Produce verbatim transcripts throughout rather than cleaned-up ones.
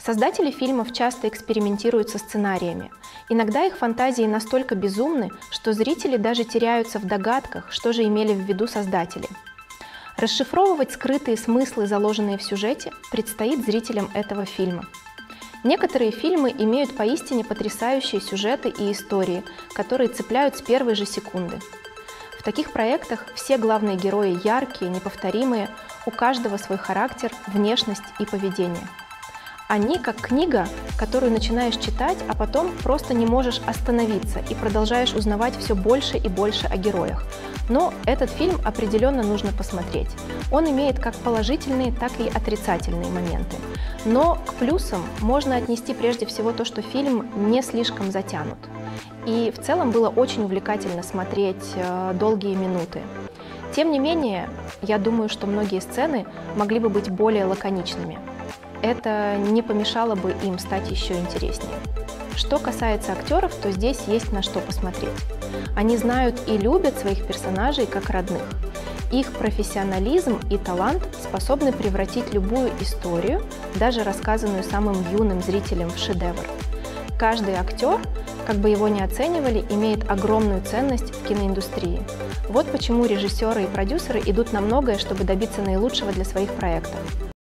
Создатели фильмов часто экспериментируют со сценариями. Иногда их фантазии настолько безумны, что зрители даже теряются в догадках, что же имели в виду создатели. Расшифровывать скрытые смыслы, заложенные в сюжете, предстоит зрителям этого фильма. Некоторые фильмы имеют поистине потрясающие сюжеты и истории, которые цепляют с первой же секунды. В таких проектах все главные герои яркие, неповторимые, у каждого свой характер, внешность и поведение. Они как книга, которую начинаешь читать, а потом просто не можешь остановиться и продолжаешь узнавать все больше и больше о героях. Но этот фильм определенно нужно посмотреть. Он имеет как положительные, так и отрицательные моменты. Но к плюсам можно отнести прежде всего то, что фильм не слишком затянут. И в целом было очень увлекательно смотреть э, долгие минуты. Тем не менее, я думаю, что многие сцены могли бы быть более лаконичными. Это не помешало бы им стать еще интереснее. Что касается актеров, то здесь есть на что посмотреть. Они знают и любят своих персонажей как родных. Их профессионализм и талант способны превратить любую историю, даже рассказанную самым юным зрителем, в шедевр. Каждый актер, как бы его ни оценивали, имеет огромную ценность в киноиндустрии. Вот почему режиссеры и продюсеры идут на многое, чтобы добиться наилучшего для своих проектов.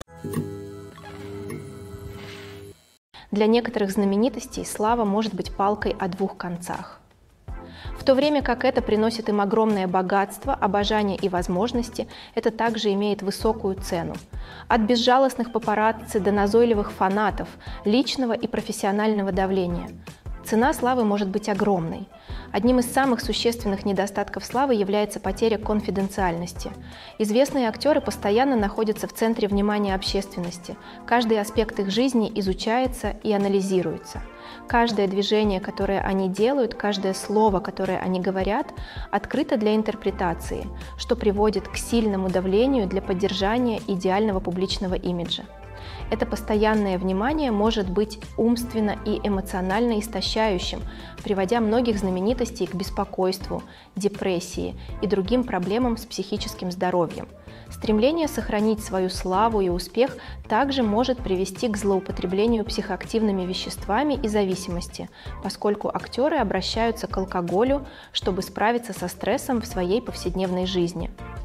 Для некоторых знаменитостей слава может быть палкой о двух концах. В то время как это приносит им огромное богатство, обожание и возможности, это также имеет высокую цену. От безжалостных папарацци до назойливых фанатов, личного и профессионального давления. Цена славы может быть огромной. Одним из самых существенных недостатков славы является потеря конфиденциальности. Известные актеры постоянно находятся в центре внимания общественности. Каждый аспект их жизни изучается и анализируется. Каждое движение, которое они делают, каждое слово, которое они говорят, открыто для интерпретации, что приводит к сильному давлению для поддержания идеального публичного имиджа. Это постоянное внимание может быть умственно и эмоционально истощающим, приводя многих знаменитостей к беспокойству, депрессии и другим проблемам с психическим здоровьем. Стремление сохранить свою славу и успех также может привести к злоупотреблению психоактивными веществами и зависимости, поскольку актеры обращаются к алкоголю, чтобы справиться со стрессом в своей повседневной жизни.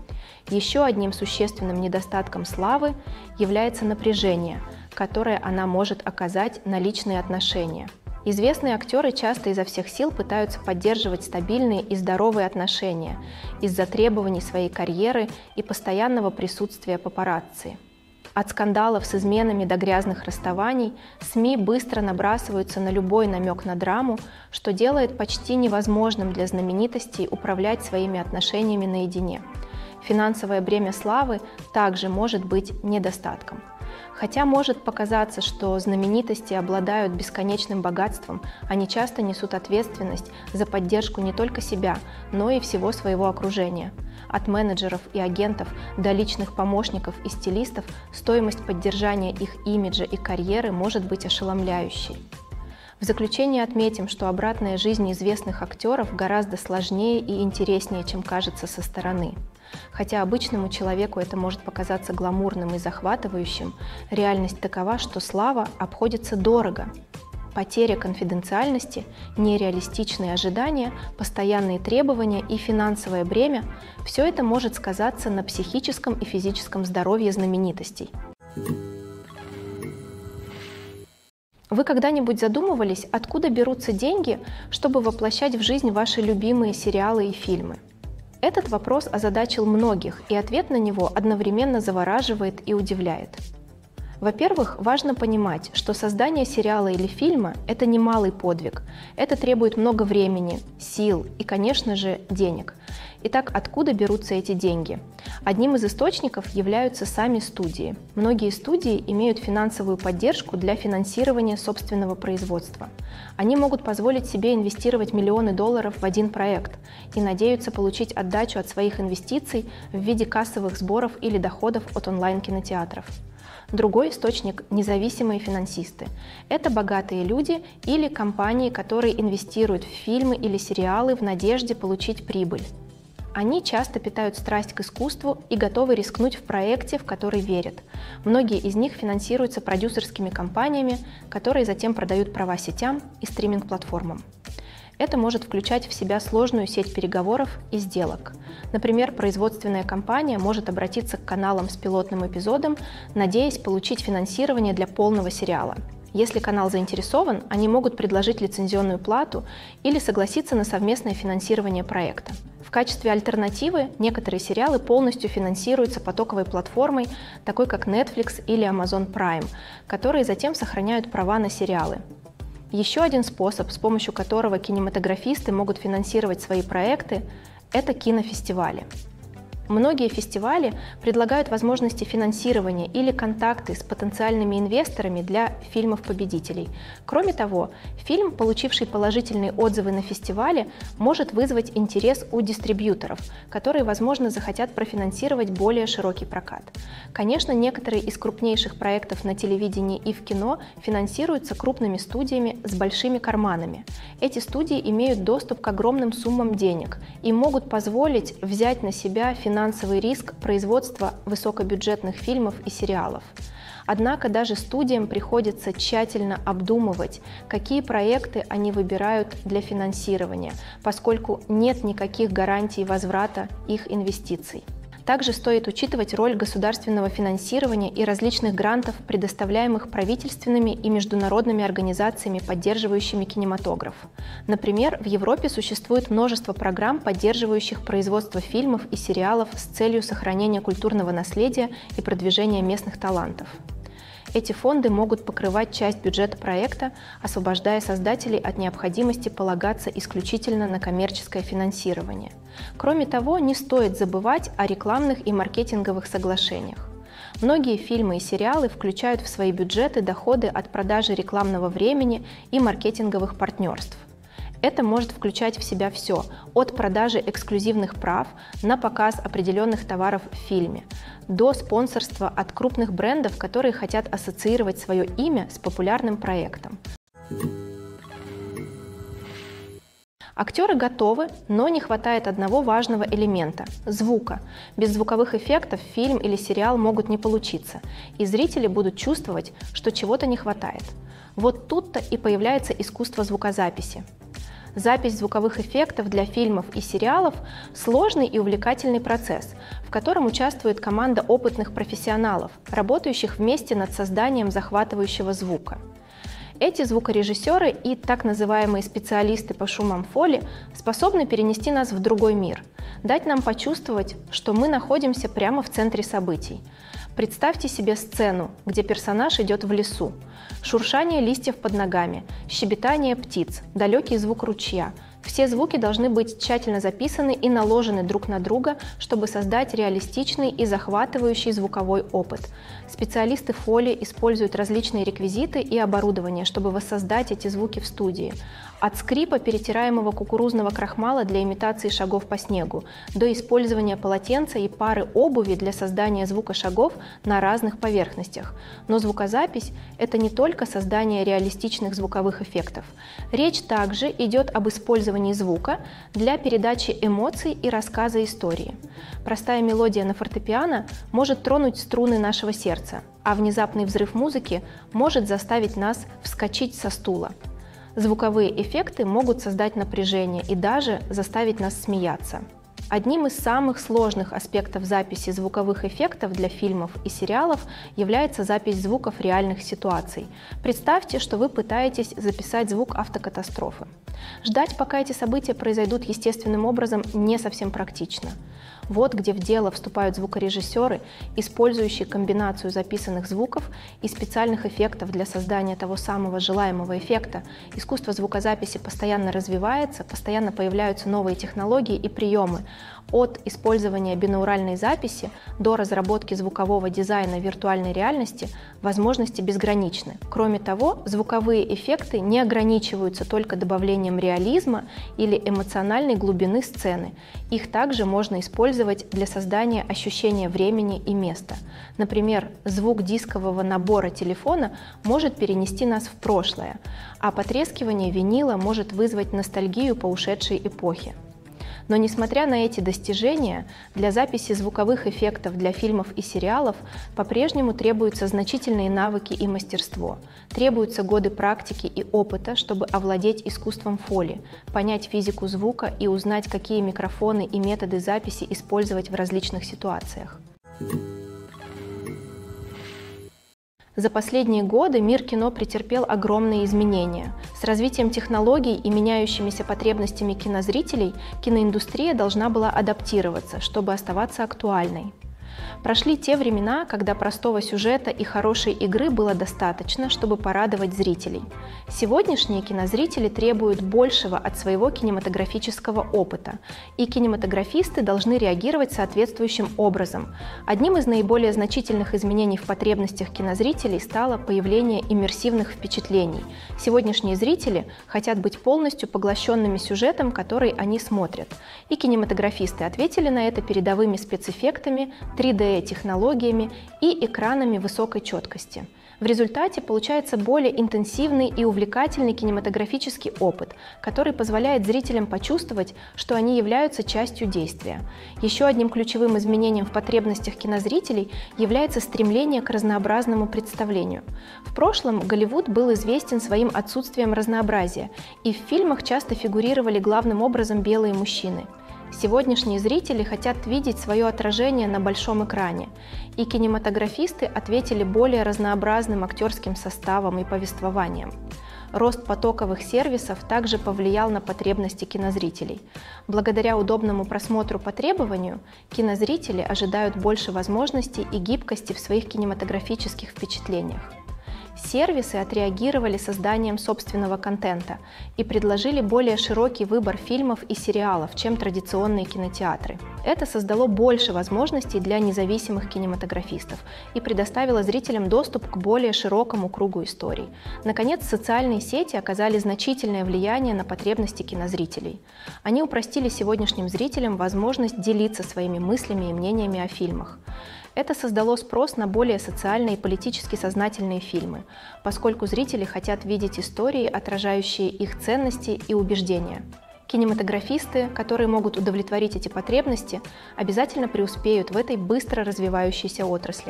Еще одним существенным недостатком славы является напряжение, которое она может оказать на личные отношения. Известные актеры часто изо всех сил пытаются поддерживать стабильные и здоровые отношения из-за требований своей карьеры и постоянного присутствия папарацци. От скандалов с изменами до грязных расставаний СМИ быстро набрасываются на любой намек на драму, что делает почти невозможным для знаменитостей управлять своими отношениями наедине. Финансовое бремя славы также может быть недостатком. Хотя может показаться, что знаменитости обладают бесконечным богатством, они часто несут ответственность за поддержку не только себя, но и всего своего окружения. От менеджеров и агентов до личных помощников и стилистов стоимость поддержания их имиджа и карьеры может быть ошеломляющей. В заключение отметим, что обратная жизнь известных актеров гораздо сложнее и интереснее, чем кажется со стороны. Хотя обычному человеку это может показаться гламурным и захватывающим, реальность такова, что слава обходится дорого. Потеря конфиденциальности, нереалистичные ожидания, постоянные требования и финансовое бремя – все это может сказаться на психическом и физическом здоровье знаменитостей. Вы когда-нибудь задумывались, откуда берутся деньги, чтобы воплощать в жизнь ваши любимые сериалы и фильмы? Этот вопрос озадачил многих, и ответ на него одновременно завораживает и удивляет. Во-первых, важно понимать, что создание сериала или фильма – это немалый подвиг. Это требует много времени, сил и, конечно же, денег. Итак, откуда берутся эти деньги? Одним из источников являются сами студии. Многие студии имеют финансовую поддержку для финансирования собственного производства. Они могут позволить себе инвестировать миллионы долларов в один проект и надеются получить отдачу от своих инвестиций в виде кассовых сборов или доходов от онлайн-кинотеатров. Другой источник – независимые финансисты. Это богатые люди или компании, которые инвестируют в фильмы или сериалы в надежде получить прибыль. Они часто питают страсть к искусству и готовы рискнуть в проекте, в который верят. Многие из них финансируются продюсерскими компаниями, которые затем продают права сетям и стриминг-платформам. Это может включать в себя сложную сеть переговоров и сделок. Например, производственная компания может обратиться к каналам с пилотным эпизодом, надеясь получить финансирование для полного сериала. Если канал заинтересован, они могут предложить лицензионную плату или согласиться на совместное финансирование проекта. В качестве альтернативы некоторые сериалы полностью финансируются потоковой платформой, такой как Netflix или Amazon Prime, которые затем сохраняют права на сериалы. Еще один способ, с помощью которого кинематографисты могут финансировать свои проекты, это кинофестивали. Многие фестивали предлагают возможности финансирования или контакты с потенциальными инвесторами для фильмов-победителей. Кроме того, фильм, получивший положительные отзывы на фестивале, может вызвать интерес у дистрибьюторов, которые, возможно, захотят профинансировать более широкий прокат. Конечно, некоторые из крупнейших проектов на телевидении и в кино финансируются крупными студиями с большими карманами. Эти студии имеют доступ к огромным суммам денег и могут позволить взять на себя финансирование финансовый риск производства высокобюджетных фильмов и сериалов. Однако даже студиям приходится тщательно обдумывать, какие проекты они выбирают для финансирования, поскольку нет никаких гарантий возврата их инвестиций. Также стоит учитывать роль государственного финансирования и различных грантов, предоставляемых правительственными и международными организациями, поддерживающими кинематограф. Например, в Европе существует множество программ, поддерживающих производство фильмов и сериалов с целью сохранения культурного наследия и продвижения местных талантов. Эти фонды могут покрывать часть бюджета проекта, освобождая создателей от необходимости полагаться исключительно на коммерческое финансирование. Кроме того, не стоит забывать о рекламных и маркетинговых соглашениях. Многие фильмы и сериалы включают в свои бюджеты доходы от продажи рекламного времени и маркетинговых партнерств. Это может включать в себя все, от продажи эксклюзивных прав на показ определенных товаров в фильме, до спонсорства от крупных брендов, которые хотят ассоциировать свое имя с популярным проектом. Актеры готовы, но не хватает одного важного элемента – звука. Без звуковых эффектов фильм или сериал могут не получиться, и зрители будут чувствовать, что чего-то не хватает. Вот тут-то и появляется искусство звукозаписи. Запись звуковых эффектов для фильмов и сериалов – сложный и увлекательный процесс, в котором участвует команда опытных профессионалов, работающих вместе над созданием захватывающего звука. Эти звукорежиссеры и так называемые специалисты по шумам фоли способны перенести нас в другой мир, дать нам почувствовать, что мы находимся прямо в центре событий. Представьте себе сцену, где персонаж идет в лесу. Шуршание листьев под ногами, щебетание птиц, далекий звук ручья. Все звуки должны быть тщательно записаны и наложены друг на друга, чтобы создать реалистичный и захватывающий звуковой опыт. Специалисты фоли используют различные реквизиты и оборудование, чтобы воссоздать эти звуки в студии. От скрипа перетираемого кукурузного крахмала для имитации шагов по снегу до использования полотенца и пары обуви для создания звука шагов на разных поверхностях. Но звукозапись – это не только создание реалистичных звуковых эффектов. Речь также идет об использовании звука для передачи эмоций и рассказа истории. Простая мелодия на фортепиано может тронуть струны нашего сердца, а внезапный взрыв музыки может заставить нас вскочить со стула. Звуковые эффекты могут создать напряжение и даже заставить нас смеяться. Одним из самых сложных аспектов записи звуковых эффектов для фильмов и сериалов является запись звуков реальных ситуаций. Представьте, что вы пытаетесь записать звук автокатастрофы. Ждать, пока эти события произойдут естественным образом, не совсем практично. Вот где в дело вступают звукорежиссеры, использующие комбинацию записанных звуков и специальных эффектов для создания того самого желаемого эффекта. Искусство звукозаписи постоянно развивается, постоянно появляются новые технологии и приемы. От использования бинауральной записи до разработки звукового дизайна виртуальной реальности возможности безграничны. Кроме того, звуковые эффекты не ограничиваются только добавлением реализма или эмоциональной глубины сцены. Их также можно использовать для создания ощущения времени и места. Например, звук дискового набора телефона может перенести нас в прошлое, а потрескивание винила может вызвать ностальгию по ушедшей эпохе. Но несмотря на эти достижения, для записи звуковых эффектов для фильмов и сериалов по-прежнему требуются значительные навыки и мастерство. Требуются годы практики и опыта, чтобы овладеть искусством фоли, понять физику звука и узнать, какие микрофоны и методы записи использовать в различных ситуациях. За последние годы мир кино претерпел огромные изменения. С развитием технологий и меняющимися потребностями кинозрителей киноиндустрия должна была адаптироваться, чтобы оставаться актуальной. Прошли те времена, когда простого сюжета и хорошей игры было достаточно, чтобы порадовать зрителей. Сегодняшние кинозрители требуют большего от своего кинематографического опыта, и кинематографисты должны реагировать соответствующим образом. Одним из наиболее значительных изменений в потребностях кинозрителей стало появление иммерсивных впечатлений. Сегодняшние зрители хотят быть полностью поглощенными сюжетом, который они смотрят. И кинематографисты ответили на это передовыми спецэффектами, три дэ-технологиями и экранами высокой четкости. В результате получается более интенсивный и увлекательный кинематографический опыт, который позволяет зрителям почувствовать, что они являются частью действия. Еще одним ключевым изменением в потребностях кинозрителей является стремление к разнообразному представлению. В прошлом Голливуд был известен своим отсутствием разнообразия, и в фильмах часто фигурировали главным образом белые мужчины. Сегодняшние зрители хотят видеть свое отражение на большом экране, и кинематографисты ответили более разнообразным актерским составом и повествованием. Рост потоковых сервисов также повлиял на потребности кинозрителей. Благодаря удобному просмотру по требованию, кинозрители ожидают больше возможностей и гибкости в своих кинематографических впечатлениях. Сервисы отреагировали созданием собственного контента и предложили более широкий выбор фильмов и сериалов, чем традиционные кинотеатры. Это создало больше возможностей для независимых кинематографистов и предоставило зрителям доступ к более широкому кругу историй. Наконец, социальные сети оказали значительное влияние на потребности кинозрителей. Они упростили сегодняшним зрителям возможность делиться своими мыслями и мнениями о фильмах. Это создало спрос на более социально и политически сознательные фильмы, поскольку зрители хотят видеть истории, отражающие их ценности и убеждения. Кинематографисты, которые могут удовлетворить эти потребности, обязательно преуспеют в этой быстро развивающейся отрасли.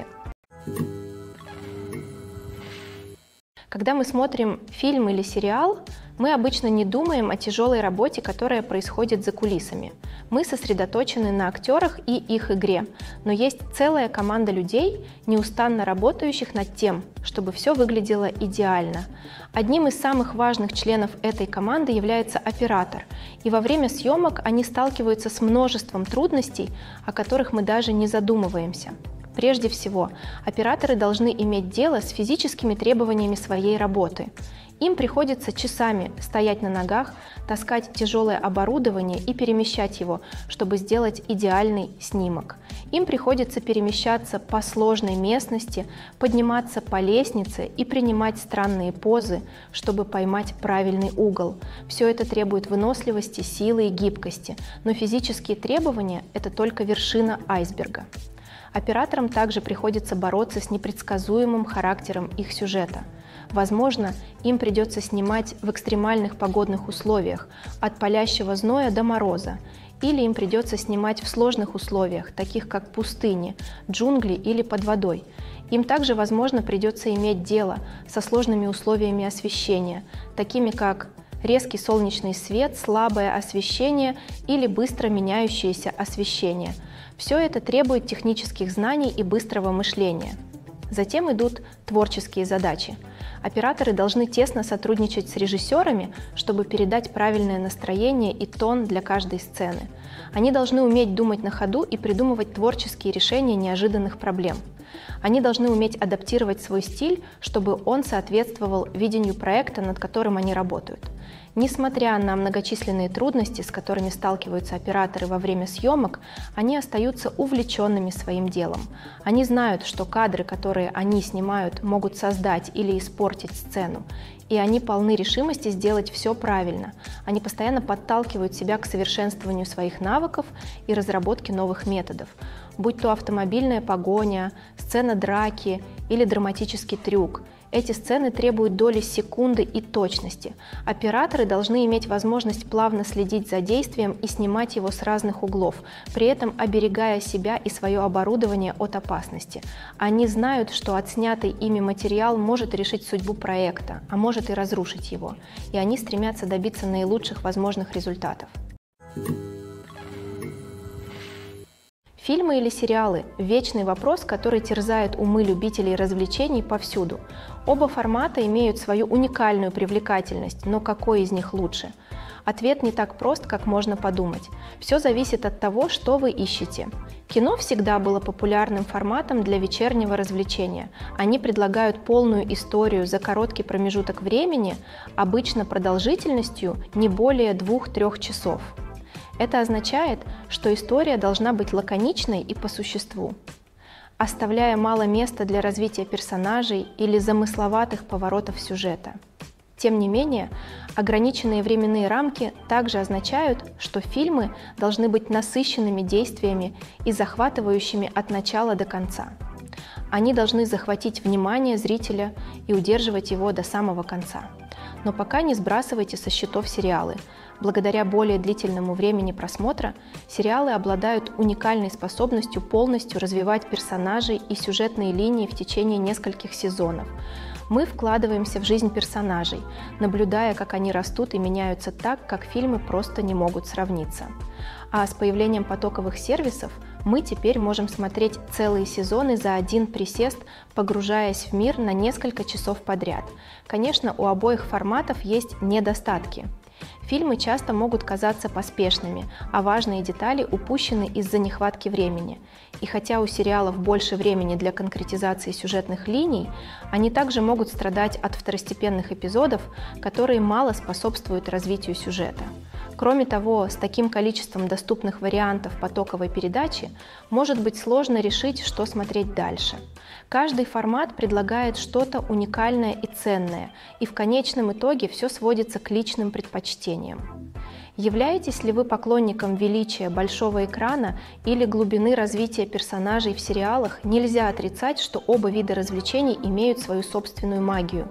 Когда мы смотрим фильм или сериал, мы обычно не думаем о тяжелой работе, которая происходит за кулисами. Мы сосредоточены на актерах и их игре, но есть целая команда людей, неустанно работающих над тем, чтобы все выглядело идеально. Одним из самых важных членов этой команды является оператор, и во время съемок они сталкиваются с множеством трудностей, о которых мы даже не задумываемся. Прежде всего, операторы должны иметь дело с физическими требованиями своей работы. Им приходится часами стоять на ногах, таскать тяжелое оборудование и перемещать его, чтобы сделать идеальный снимок. Им приходится перемещаться по сложной местности, подниматься по лестнице и принимать странные позы, чтобы поймать правильный угол. Все это требует выносливости, силы и гибкости, но физические требования – это только вершина айсберга. Операторам также приходится бороться с непредсказуемым характером их сюжета. Возможно, им придется снимать в экстремальных погодных условиях, от палящего зноя до мороза, или им придется снимать в сложных условиях, таких как пустыни, джунгли или под водой. Им также, возможно, придется иметь дело со сложными условиями освещения, такими как резкий солнечный свет, слабое освещение или быстро меняющееся освещение. Все это требует технических знаний и быстрого мышления. Затем идут творческие задачи. Операторы должны тесно сотрудничать с режиссерами, чтобы передать правильное настроение и тон для каждой сцены. Они должны уметь думать на ходу и придумывать творческие решения неожиданных проблем. Они должны уметь адаптировать свой стиль, чтобы он соответствовал видению проекта, над которым они работают. Несмотря на многочисленные трудности, с которыми сталкиваются операторы во время съемок, они остаются увлеченными своим делом. Они знают, что кадры, которые они снимают, могут создать или испортить сцену, и они полны решимости сделать все правильно. Они постоянно подталкивают себя к совершенствованию своих навыков и разработке новых методов, будь то автомобильная погоня, сцена драки или драматический трюк. Эти сцены требуют доли секунды и точности. Операторы должны иметь возможность плавно следить за действием и снимать его с разных углов, при этом оберегая себя и свое оборудование от опасности. Они знают, что отснятый ими материал может решить судьбу проекта, а может и разрушить его, и они стремятся добиться наилучших возможных результатов. Фильмы или сериалы – вечный вопрос, который терзает умы любителей развлечений повсюду. Оба формата имеют свою уникальную привлекательность, но какой из них лучше? Ответ не так прост, как можно подумать. Все зависит от того, что вы ищете. Кино всегда было популярным форматом для вечернего развлечения. Они предлагают полную историю за короткий промежуток времени, обычно продолжительностью не более двух-трех часов. Это означает, что история должна быть лаконичной и по существу, оставляя мало места для развития персонажей или замысловатых поворотов сюжета. Тем не менее, ограниченные временные рамки также означают, что фильмы должны быть насыщенными действиями и захватывающими от начала до конца. Они должны захватить внимание зрителя и удерживать его до самого конца. Но пока не сбрасывайте со счетов сериалы. Благодаря более длительному времени просмотра сериалы обладают уникальной способностью полностью развивать персонажей и сюжетные линии в течение нескольких сезонов. Мы вкладываемся в жизнь персонажей, наблюдая, как они растут и меняются так, как фильмы просто не могут сравниться. А с появлением потоковых сервисов мы теперь можем смотреть целые сезоны за один присест, погружаясь в мир на несколько часов подряд. Конечно, у обоих форматов есть недостатки. Фильмы часто могут казаться поспешными, а важные детали упущены из-за нехватки времени. И хотя у сериалов больше времени для конкретизации сюжетных линий, они также могут страдать от второстепенных эпизодов, которые мало способствуют развитию сюжета. Кроме того, с таким количеством доступных вариантов потоковой передачи может быть сложно решить, что смотреть дальше. Каждый формат предлагает что-то уникальное и ценное, и в конечном итоге все сводится к личным предпочтениям. Являетесь ли вы поклонником величия большого экрана или глубины развития персонажей в сериалах, нельзя отрицать, что оба вида развлечений имеют свою собственную магию.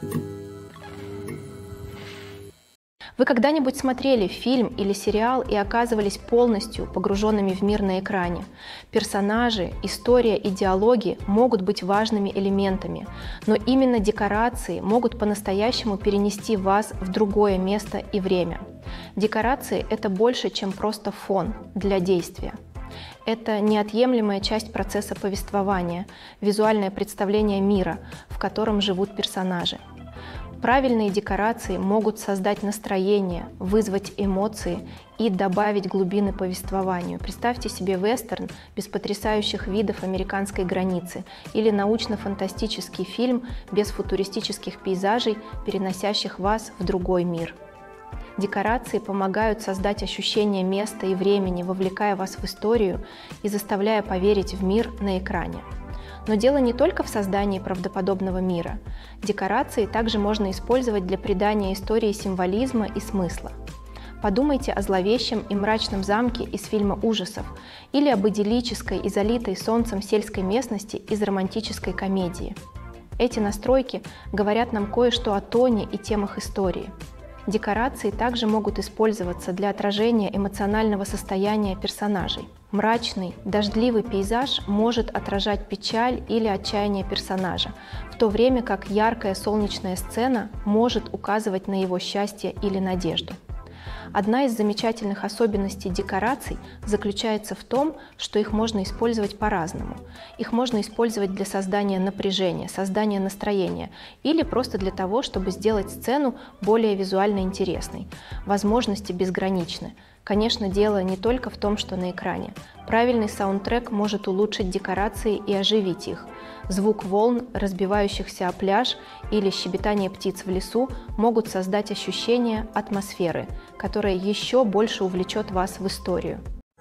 Вы когда-нибудь смотрели фильм или сериал и оказывались полностью погруженными в мир на экране? Персонажи, история и диалоги могут быть важными элементами, но именно декорации могут по-настоящему перенести вас в другое место и время. Декорации – это больше, чем просто фон для действия. Это неотъемлемая часть процесса повествования, визуальное представление мира, в котором живут персонажи. Правильные декорации могут создать настроение, вызвать эмоции и добавить глубины повествованию. Представьте себе вестерн без потрясающих видов американской границы или научно-фантастический фильм без футуристических пейзажей, переносящих вас в другой мир. Декорации помогают создать ощущение места и времени, вовлекая вас в историю и заставляя поверить в мир на экране. Но дело не только в создании правдоподобного мира. Декорации также можно использовать для придания истории символизма и смысла. Подумайте о зловещем и мрачном замке из фильма ужасов или об идиллической и залитой солнцем сельской местности из романтической комедии. Эти настройки говорят нам кое-что о тоне и темах истории. Декорации также могут использоваться для отражения эмоционального состояния персонажей. Мрачный, дождливый пейзаж может отражать печаль или отчаяние персонажа, в то время как яркая солнечная сцена может указывать на его счастье или надежду. Одна из замечательных особенностей декораций заключается в том, что их можно использовать по-разному. Их можно использовать для создания напряжения, создания настроения или просто для того, чтобы сделать сцену более визуально интересной. Возможности безграничны. Конечно, дело не только в том, что на экране. Правильный саундтрек может улучшить декорации и оживить их. Звук волн, разбивающихся о пляж, или щебетание птиц в лесу могут создать ощущение атмосферы, которое еще больше увлечет вас в историю.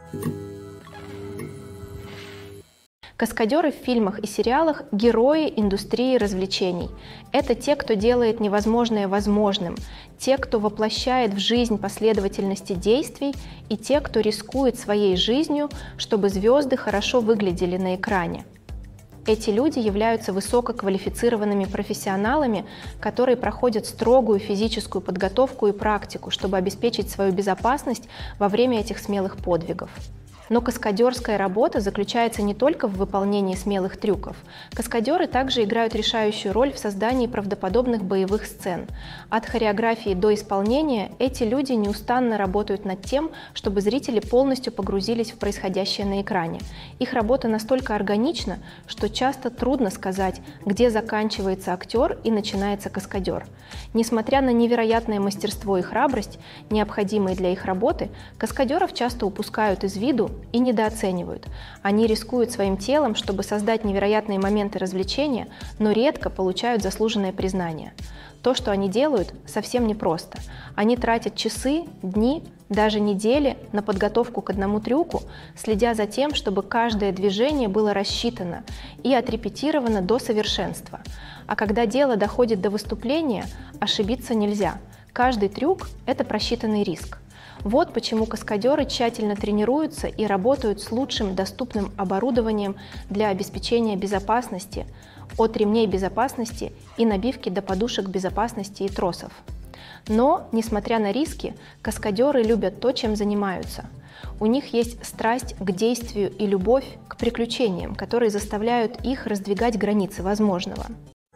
Каскадеры в фильмах и сериалах – герои индустрии развлечений. Это те, кто делает невозможное возможным, те, кто воплощает в жизнь последовательности действий, и те, кто рискует своей жизнью, чтобы звезды хорошо выглядели на экране. Эти люди являются высококвалифицированными профессионалами, которые проходят строгую физическую подготовку и практику, чтобы обеспечить свою безопасность во время этих смелых подвигов. Но каскадерская работа заключается не только в выполнении смелых трюков. Каскадеры также играют решающую роль в создании правдоподобных боевых сцен. От хореографии до исполнения эти люди неустанно работают над тем, чтобы зрители полностью погрузились в происходящее на экране. Их работа настолько органична, что часто трудно сказать, где заканчивается актер и начинается каскадер. Несмотря на невероятное мастерство и храбрость, необходимые для их работы, каскадеров часто упускают из виду и недооценивают. Они рискуют своим телом, чтобы создать невероятные моменты развлечения, но редко получают заслуженное признание. То, что они делают, совсем непросто. Они тратят часы, дни, даже недели на подготовку к одному трюку, следя за тем, чтобы каждое движение было рассчитано и отрепетировано до совершенства. А когда дело доходит до выступления, ошибиться нельзя. Каждый трюк – это просчитанный риск. Вот почему каскадеры тщательно тренируются и работают с лучшим доступным оборудованием для обеспечения безопасности, от ремней безопасности и набивки до подушек безопасности и тросов. Но, несмотря на риски, каскадеры любят то, чем занимаются. У них есть страсть к действию и любовь к приключениям, которые заставляют их раздвигать границы возможного.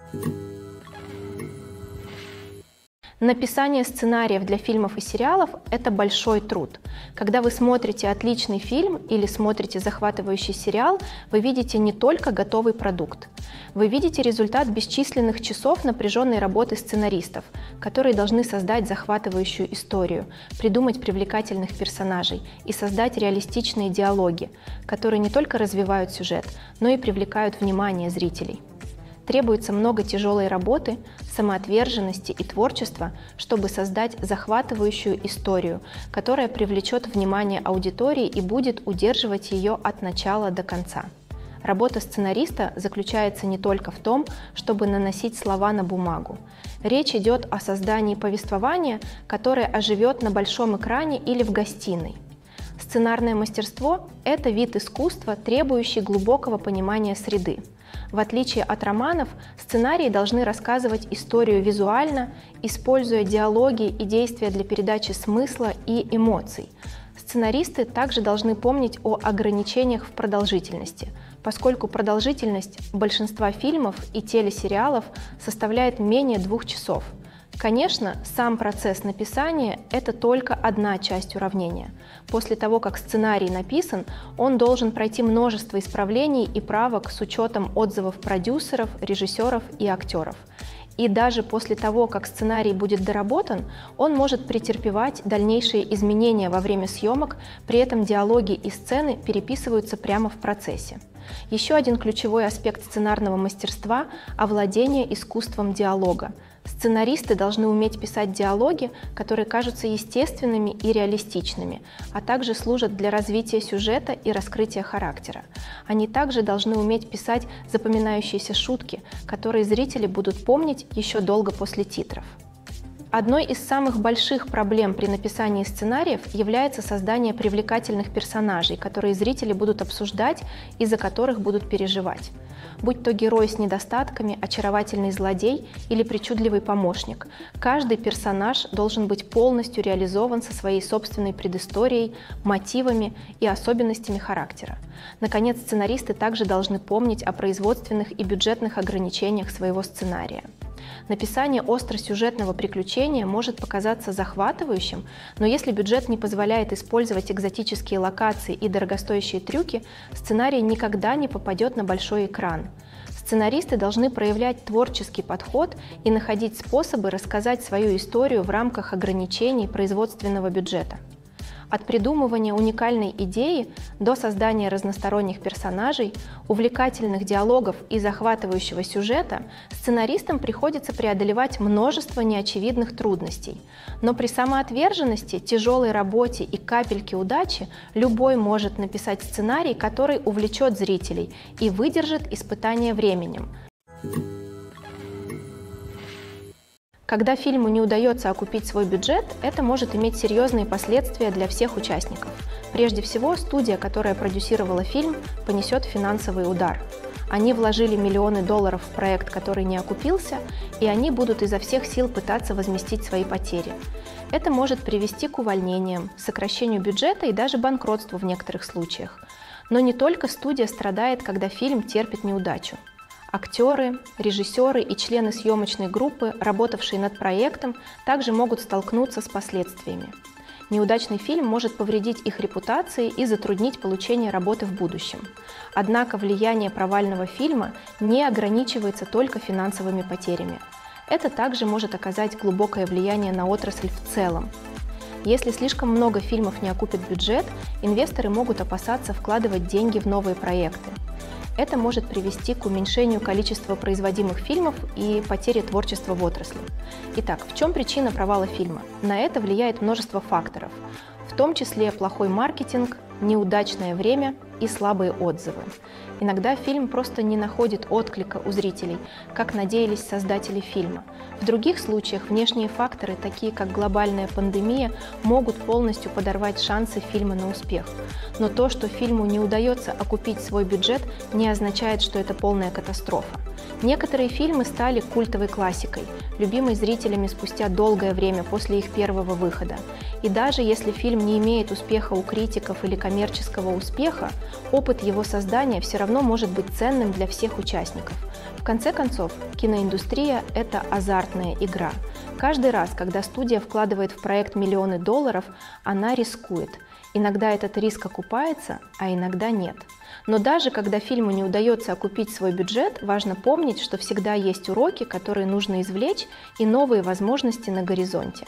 Написание сценариев для фильмов и сериалов – это большой труд. Когда вы смотрите отличный фильм или смотрите захватывающий сериал, вы видите не только готовый продукт. Вы видите результат бесчисленных часов напряженной работы сценаристов, которые должны создать захватывающую историю, придумать привлекательных персонажей и создать реалистичные диалоги, которые не только развивают сюжет, но и привлекают внимание зрителей. Требуется много тяжелой работы, самоотверженности и творчества, чтобы создать захватывающую историю, которая привлечет внимание аудитории и будет удерживать ее от начала до конца. Работа сценариста заключается не только в том, чтобы наносить слова на бумагу. Речь идет о создании повествования, которое оживет на большом экране или в гостиной. Сценарное мастерство – это вид искусства, требующий глубокого понимания среды. В отличие от романов, сценарии должны рассказывать историю визуально, используя диалоги и действия для передачи смысла и эмоций. Сценаристы также должны помнить о ограничениях в продолжительности, поскольку продолжительность большинства фильмов и телесериалов составляет менее двух часов. Конечно, сам процесс написания – это только одна часть уравнения. После того, как сценарий написан, он должен пройти множество исправлений и правок с учетом отзывов продюсеров, режиссеров и актеров. И даже после того, как сценарий будет доработан, он может претерпевать дальнейшие изменения во время съемок, при этом диалоги и сцены переписываются прямо в процессе. Еще один ключевой аспект сценарного мастерства – овладение искусством диалога. Сценаристы должны уметь писать диалоги, которые кажутся естественными и реалистичными, а также служат для развития сюжета и раскрытия характера. Они также должны уметь писать запоминающиеся шутки, которые зрители будут помнить еще долго после титров. Одной из самых больших проблем при написании сценариев является создание привлекательных персонажей, которые зрители будут обсуждать и за которых будут переживать. Будь то герой с недостатками, очаровательный злодей или причудливый помощник, каждый персонаж должен быть полностью реализован со своей собственной предысторией, мотивами и особенностями характера. Наконец, сценаристы также должны помнить о производственных и бюджетных ограничениях своего сценария. Написание остросюжетного приключения может показаться захватывающим, но если бюджет не позволяет использовать экзотические локации и дорогостоящие трюки, сценарий никогда не попадет на большой экран. Сценаристы должны проявлять творческий подход и находить способы рассказать свою историю в рамках ограничений производственного бюджета. От придумывания уникальной идеи до создания разносторонних персонажей, увлекательных диалогов и захватывающего сюжета сценаристам приходится преодолевать множество неочевидных трудностей. Но при самоотверженности, тяжелой работе и капельке удачи любой может написать сценарий, который увлечет зрителей и выдержит испытание временем. Когда фильму не удается окупить свой бюджет, это может иметь серьезные последствия для всех участников. Прежде всего, студия, которая продюсировала фильм, понесет финансовый удар. Они вложили миллионы долларов в проект, который не окупился, и они будут изо всех сил пытаться возместить свои потери. Это может привести к увольнениям, сокращению бюджета и даже банкротству в некоторых случаях. Но не только студия страдает, когда фильм терпит неудачу. Актеры, режиссеры и члены съемочной группы, работавшие над проектом, также могут столкнуться с последствиями. Неудачный фильм может повредить их репутации и затруднить получение работы в будущем. Однако влияние провального фильма не ограничивается только финансовыми потерями. Это также может оказать глубокое влияние на отрасль в целом. Если слишком много фильмов не окупит бюджет, инвесторы могут опасаться вкладывать деньги в новые проекты. Это может привести к уменьшению количества производимых фильмов и потере творчества в отрасли. Итак, в чем причина провала фильма? На это влияет множество факторов, в том числе плохой маркетинг, неудачное время и слабые отзывы. Иногда фильм просто не находит отклика у зрителей, как надеялись создатели фильма. В других случаях внешние факторы, такие как глобальная пандемия, могут полностью подорвать шансы фильма на успех. Но то, что фильму не удается окупить свой бюджет, не означает, что это полная катастрофа. Некоторые фильмы стали культовой классикой, любимой зрителями спустя долгое время после их первого выхода. И даже если фильм не имеет успеха у критиков или коммерческого успеха, опыт его создания все равно может быть ценным для всех участников. В конце концов, киноиндустрия – это азартная игра. Каждый раз, когда студия вкладывает в проект миллионы долларов, она рискует. Иногда этот риск окупается, а иногда нет. Но даже когда фильму не удается окупить свой бюджет, важно помнить, что всегда есть уроки, которые нужно извлечь, и новые возможности на горизонте.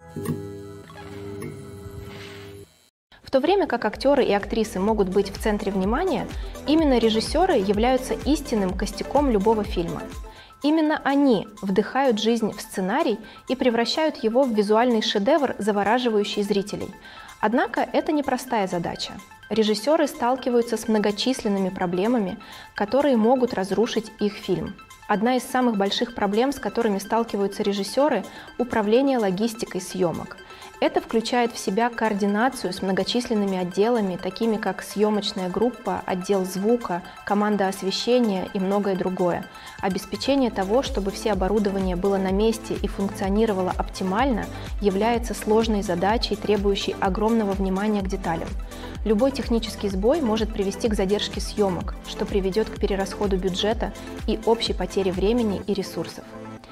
В то время как актеры и актрисы могут быть в центре внимания, именно режиссеры являются истинным костяком любого фильма. Именно они вдыхают жизнь в сценарий и превращают его в визуальный шедевр, завораживающий зрителей. Однако это непростая задача. Режиссеры сталкиваются с многочисленными проблемами, которые могут разрушить их фильм. Одна из самых больших проблем, с которыми сталкиваются режиссеры – управление логистикой съемок. Это включает в себя координацию с многочисленными отделами, такими как съемочная группа, отдел звука, команда освещения и многое другое. Обеспечение того, чтобы все оборудование было на месте и функционировало оптимально, является сложной задачей, требующей огромного внимания к деталям. Любой технический сбой может привести к задержке съемок, что приведет к перерасходу бюджета и общей потере времени и ресурсов.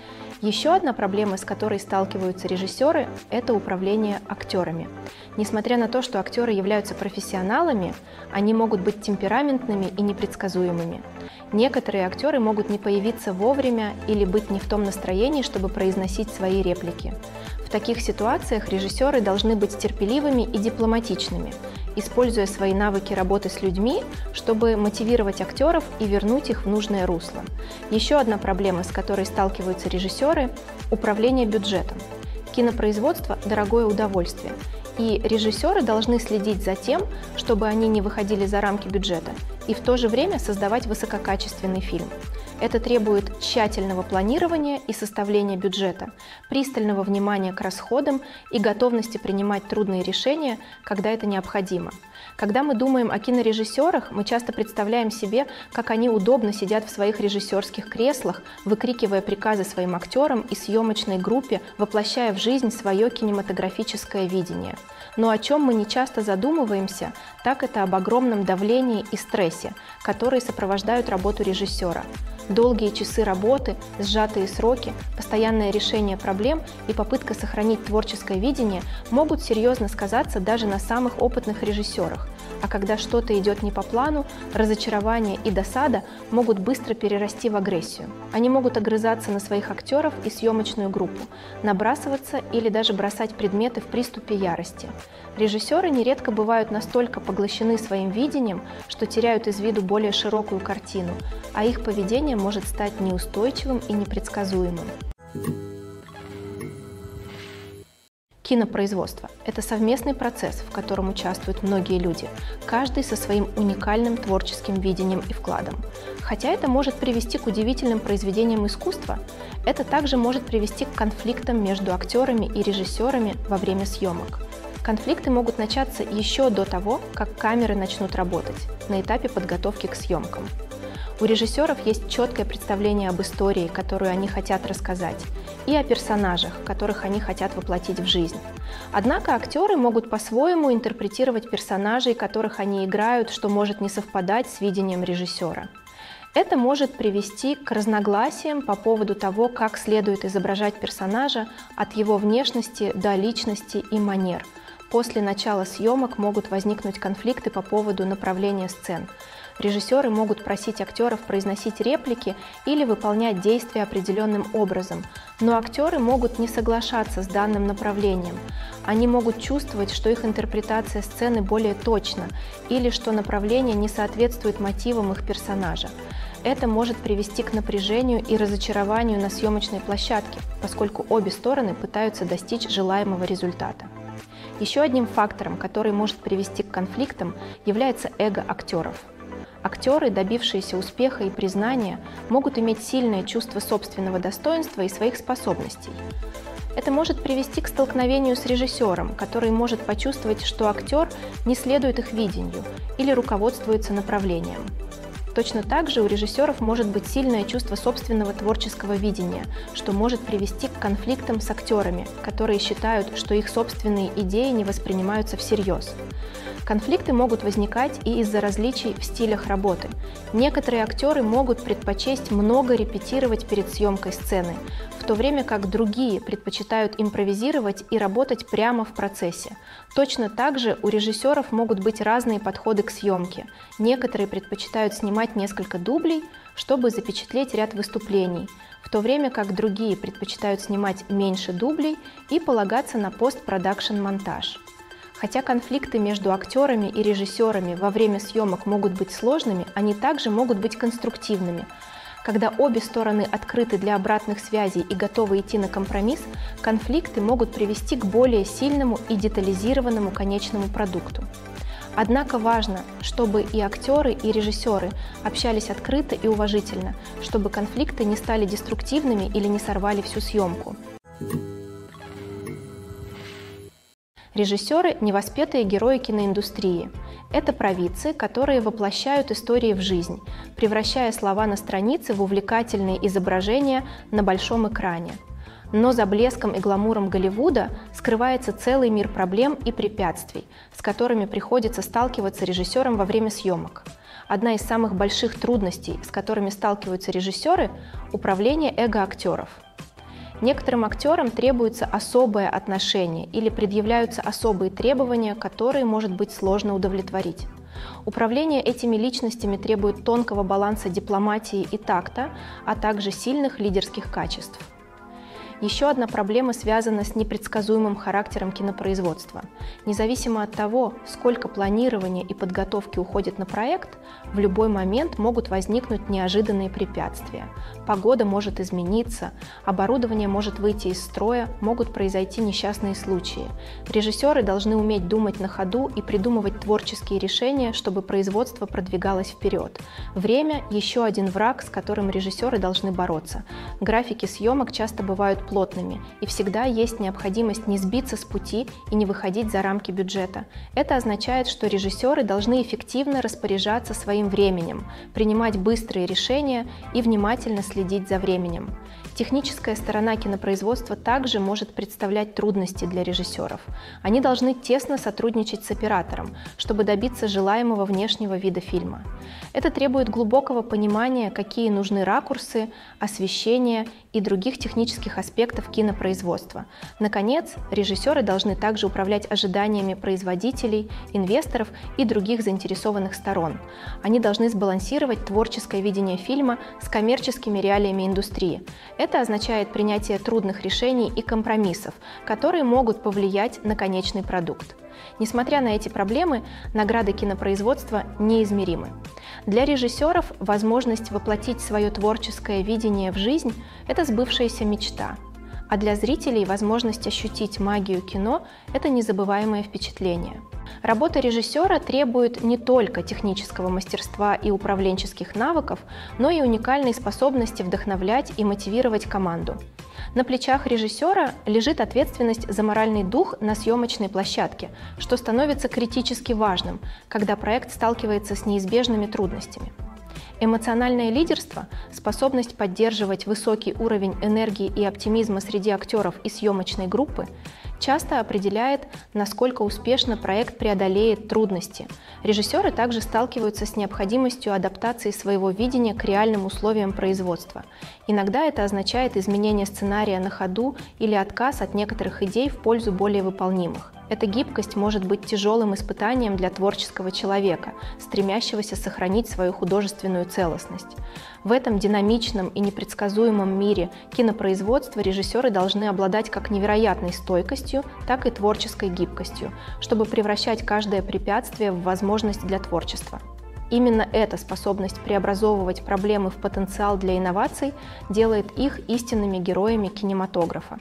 Еще одна проблема, с которой сталкиваются режиссеры, это управление актерами. Несмотря на то, что актеры являются профессионалами, они могут быть темпераментными и непредсказуемыми. Некоторые актеры могут не появиться вовремя или быть не в том настроении, чтобы произносить свои реплики. В таких ситуациях режиссеры должны быть терпеливыми и дипломатичными, используя свои навыки работы с людьми, чтобы мотивировать актеров и вернуть их в нужное русло. Еще одна проблема, с которой сталкиваются режиссеры – управление бюджетом. Кинопроизводство – дорогое удовольствие, и режиссеры должны следить за тем, чтобы они не выходили за рамки бюджета, и в то же время создавать высококачественный фильм. Это требует тщательного планирования и составления бюджета, пристального внимания к расходам и готовности принимать трудные решения, когда это необходимо. Когда мы думаем о кинорежиссерах, мы часто представляем себе, как они удобно сидят в своих режиссерских креслах, выкрикивая приказы своим актерам и съемочной группе, воплощая в жизнь свое кинематографическое видение. Но о чем мы не часто задумываемся, так это об огромном давлении и стрессе, которые сопровождают работу режиссера. Долгие часы работы, сжатые сроки, постоянное решение проблем и попытка сохранить творческое видение могут серьезно сказаться даже на самых опытных режиссерах. А когда что-то идет не по плану, разочарование и досада могут быстро перерасти в агрессию. Они могут огрызаться на своих актеров и съемочную группу, набрасываться или даже бросать предметы в приступе ярости. Режиссеры нередко бывают настолько поглощены своим видением, что теряют из виду более широкую картину, а их поведение может стать неустойчивым и непредсказуемым. Кинопроизводство – это совместный процесс, в котором участвуют многие люди, каждый со своим уникальным творческим видением и вкладом. Хотя это может привести к удивительным произведениям искусства, это также может привести к конфликтам между актерами и режиссерами во время съемок. Конфликты могут начаться еще до того, как камеры начнут работать, на этапе подготовки к съемкам. У режиссеров есть четкое представление об истории, которую они хотят рассказать, и о персонажах, которых они хотят воплотить в жизнь. Однако актеры могут по-своему интерпретировать персонажей, которых они играют, что может не совпадать с видением режиссера. Это может привести к разногласиям по поводу того, как следует изображать персонажа от его внешности до личности и манер. После начала съемок могут возникнуть конфликты по поводу направления сцен. Режиссеры могут просить актеров произносить реплики или выполнять действия определенным образом, но актеры могут не соглашаться с данным направлением. Они могут чувствовать, что их интерпретация сцены более точна или что направление не соответствует мотивам их персонажа. Это может привести к напряжению и разочарованию на съемочной площадке, поскольку обе стороны пытаются достичь желаемого результата. Еще одним фактором, который может привести к конфликтам, является эго актеров. Актеры, добившиеся успеха и признания, могут иметь сильное чувство собственного достоинства и своих способностей. Это может привести к столкновению с режиссером, который может почувствовать, что актер не следует их видению или руководствуется направлением. Точно так же у режиссеров может быть сильное чувство собственного творческого видения, что может привести к конфликтам с актерами, которые считают, что их собственные идеи не воспринимаются всерьез. Конфликты могут возникать и из-за различий в стилях работы. Некоторые актеры могут предпочесть много репетировать перед съемкой сцены, в то время как другие предпочитают импровизировать и работать прямо в процессе. Точно так же у режиссеров могут быть разные подходы к съемке. Некоторые предпочитают снимать несколько дублей, чтобы запечатлеть ряд выступлений, в то время как другие предпочитают снимать меньше дублей и полагаться на постпродакшн-монтаж. Хотя конфликты между актерами и режиссерами во время съемок могут быть сложными, они также могут быть конструктивными. Когда обе стороны открыты для обратных связей и готовы идти на компромисс, конфликты могут привести к более сильному и детализированному конечному продукту. Однако важно, чтобы и актеры, и режиссеры общались открыто и уважительно, чтобы конфликты не стали деструктивными или не сорвали всю съемку. Режиссеры – невоспетые герои киноиндустрии. Это провидцы, которые воплощают истории в жизнь, превращая слова на странице в увлекательные изображения на большом экране. Но за блеском и гламуром Голливуда скрывается целый мир проблем и препятствий, с которыми приходится сталкиваться режиссерам во время съемок. Одна из самых больших трудностей, с которыми сталкиваются режиссеры – управление эго актеров. Некоторым актерам требуется особое отношение или предъявляются особые требования, которые может быть сложно удовлетворить. Управление этими личностями требует тонкого баланса дипломатии и такта, а также сильных лидерских качеств. Еще одна проблема связана с непредсказуемым характером кинопроизводства. Независимо от того, сколько планирования и подготовки уходит на проект, в любой момент могут возникнуть неожиданные препятствия. Погода может измениться, оборудование может выйти из строя, могут произойти несчастные случаи. Режиссеры должны уметь думать на ходу и придумывать творческие решения, чтобы производство продвигалось вперед. Время – еще один враг, с которым режиссеры должны бороться. Графики съемок часто бывают плотными, и всегда есть необходимость не сбиться с пути и не выходить за рамки бюджета. Это означает, что режиссеры должны эффективно распоряжаться своим временем, принимать быстрые решения и внимательно следить за временем. Техническая сторона кинопроизводства также может представлять трудности для режиссеров. Они должны тесно сотрудничать с оператором, чтобы добиться желаемого внешнего вида фильма. Это требует глубокого понимания, какие нужны ракурсы, освещение и других технических аспектов кинопроизводства. Наконец, режиссеры должны также управлять ожиданиями производителей, инвесторов и других заинтересованных сторон. Они должны сбалансировать творческое видение фильма с коммерческими реалиями индустрии. Это означает принятие трудных решений и компромиссов, которые могут повлиять на конечный продукт. Несмотря на эти проблемы, награды кинопроизводства неизмеримы. Для режиссеров возможность воплотить свое творческое видение в жизнь – это сбывшаяся мечта. А для зрителей возможность ощутить магию кино – это незабываемое впечатление. Работа режиссера требует не только технического мастерства и управленческих навыков, но и уникальной способности вдохновлять и мотивировать команду. На плечах режиссера лежит ответственность за моральный дух на съемочной площадке, что становится критически важным, когда проект сталкивается с неизбежными трудностями. Эмоциональное лидерство, способность поддерживать высокий уровень энергии и оптимизма среди актеров и съемочной группы, часто определяет, насколько успешно проект преодолеет трудности. Режиссеры также сталкиваются с необходимостью адаптации своего видения к реальным условиям производства. Иногда это означает изменение сценария на ходу или отказ от некоторых идей в пользу более выполнимых. Эта гибкость может быть тяжелым испытанием для творческого человека, стремящегося сохранить свою художественную целостность. В этом динамичном и непредсказуемом мире кинопроизводства режиссеры должны обладать как невероятной стойкостью, так и творческой гибкостью, чтобы превращать каждое препятствие в возможность для творчества. Именно эта способность преобразовывать проблемы в потенциал для инноваций делает их истинными героями кинематографа.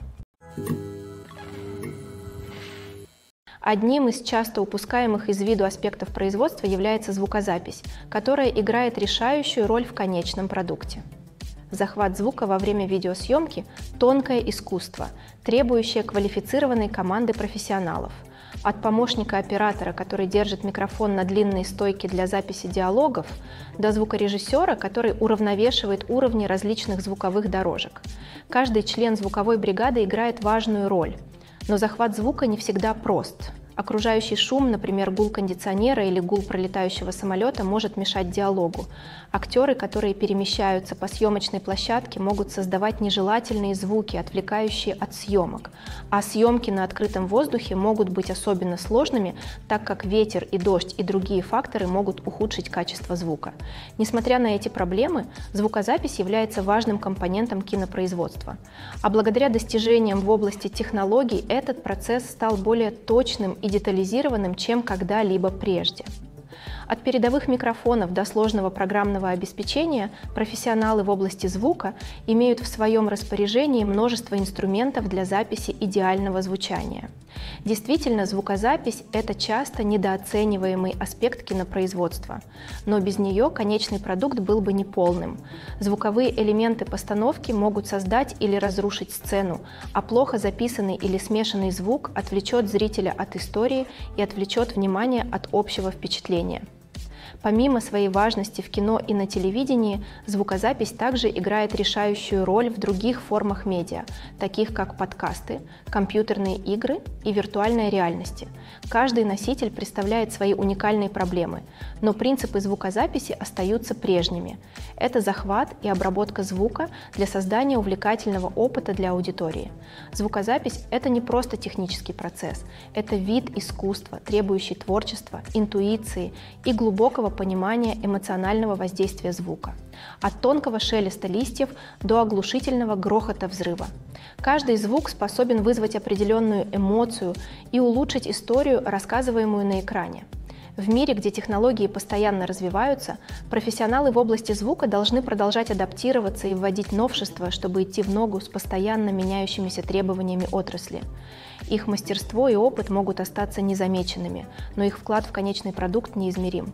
Одним из часто упускаемых из виду аспектов производства является звукозапись, которая играет решающую роль в конечном продукте. Захват звука во время видеосъемки – тонкое искусство, требующее квалифицированной команды профессионалов. От помощника оператора, который держит микрофон на длинной стойке для записи диалогов, до звукорежиссера, который уравновешивает уровни различных звуковых дорожек. Каждый член звуковой бригады играет важную роль. Но захват звука не всегда прост. Окружающий шум, например, гул кондиционера или гул пролетающего самолета, может мешать диалогу. Актеры, которые перемещаются по съемочной площадке, могут создавать нежелательные звуки, отвлекающие от съемок. А съемки на открытом воздухе могут быть особенно сложными, так как ветер и дождь и другие факторы могут ухудшить качество звука. Несмотря на эти проблемы, звукозапись является важным компонентом кинопроизводства. А благодаря достижениям в области технологий этот процесс стал более точным и детализированным, чем когда-либо прежде. От передовых микрофонов до сложного программного обеспечения профессионалы в области звука имеют в своем распоряжении множество инструментов для записи идеального звучания. Действительно, звукозапись – это часто недооцениваемый аспект кинопроизводства, но без нее конечный продукт был бы неполным. Звуковые элементы постановки могут создать или разрушить сцену, а плохо записанный или смешанный звук отвлечет зрителя от истории и отвлечет внимание от общего впечатления. Помимо своей важности в кино и на телевидении, звукозапись также играет решающую роль в других формах медиа, таких как подкасты, компьютерные игры и виртуальная реальность. Каждый носитель представляет свои уникальные проблемы, но принципы звукозаписи остаются прежними. Это захват и обработка звука для создания увлекательного опыта для аудитории. Звукозапись – это не просто технический процесс, это вид искусства, требующий творчества, интуиции и глубокого понимания эмоционального воздействия звука. От тонкого шелеста листьев до оглушительного грохота взрыва. Каждый звук способен вызвать определенную эмоцию и улучшить историю, рассказываемую на экране. В мире, где технологии постоянно развиваются, профессионалы в области звука должны продолжать адаптироваться и вводить новшества, чтобы идти в ногу с постоянно меняющимися требованиями отрасли. Их мастерство и опыт могут остаться незамеченными, но их вклад в конечный продукт неизмерим.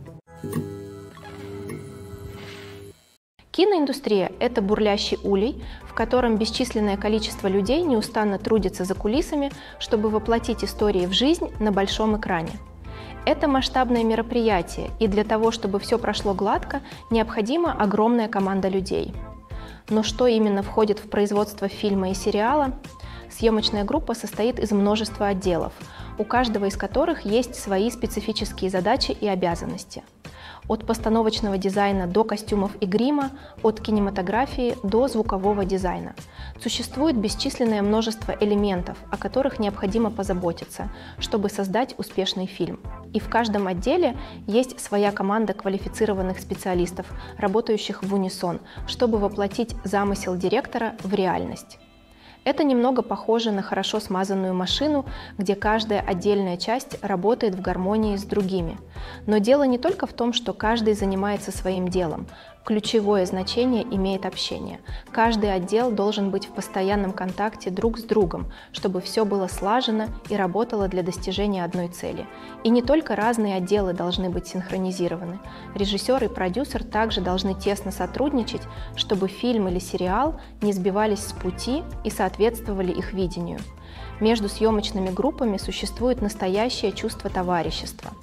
Киноиндустрия – это бурлящий улей, в котором бесчисленное количество людей неустанно трудятся за кулисами, чтобы воплотить истории в жизнь на большом экране. Это масштабное мероприятие, и для того, чтобы все прошло гладко, необходима огромная команда людей. Но что именно входит в производство фильма и сериала? Съемочная группа состоит из множества отделов, у каждого из которых есть свои специфические задачи и обязанности. От постановочного дизайна до костюмов и грима, от кинематографии до звукового дизайна. Существует бесчисленное множество элементов, о которых необходимо позаботиться, чтобы создать успешный фильм. И в каждом отделе есть своя команда квалифицированных специалистов, работающих в унисон, чтобы воплотить замысел директора в реальность. Это немного похоже на хорошо смазанную машину, где каждая отдельная часть работает в гармонии с другими. Но дело не только в том, что каждый занимается своим делом. Ключевое значение имеет общение. Каждый отдел должен быть в постоянном контакте друг с другом, чтобы все было слажено и работало для достижения одной цели. И не только разные отделы должны быть синхронизированы. Режиссер и продюсер также должны тесно сотрудничать, чтобы фильм или сериал не сбивались с пути и соответствовали их видению. Между съемочными группами существует настоящее чувство товарищества.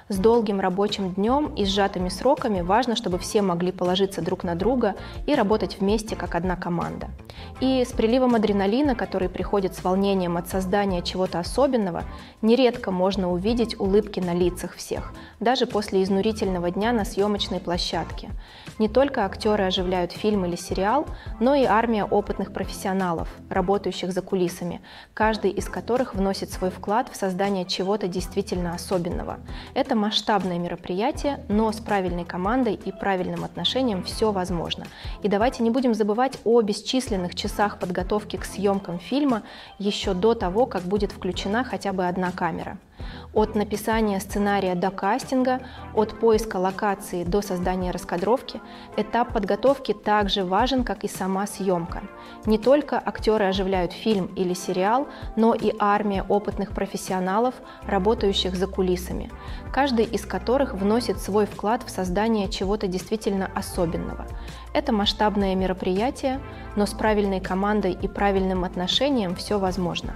С долгим рабочим днем и сжатыми сроками важно, чтобы все могли положиться друг на друга и работать вместе как одна команда. И с приливом адреналина, который приходит с волнением от создания чего-то особенного, нередко можно увидеть улыбки на лицах всех, даже после изнурительного дня на съемочной площадке. Не только актеры оживляют фильм или сериал, но и армия опытных профессионалов, работающих за кулисами, каждый из которых вносит свой вклад в создание чего-то действительно особенного. Это масштабное мероприятие, но с правильной командой и правильным отношением все возможно. И давайте не будем забывать о бесчисленных часах подготовки к съемкам фильма еще до того, как будет включена хотя бы одна камера. От написания сценария до кастинга, от поиска локации до создания раскадровки, этап подготовки также важен, как и сама съемка. Не только актеры оживляют фильм или сериал, но и армия опытных профессионалов, работающих за кулисами, каждый из которых вносит свой вклад в создание чего-то действительно особенного. Это масштабное мероприятие, но с правильной командой и правильным отношением все возможно.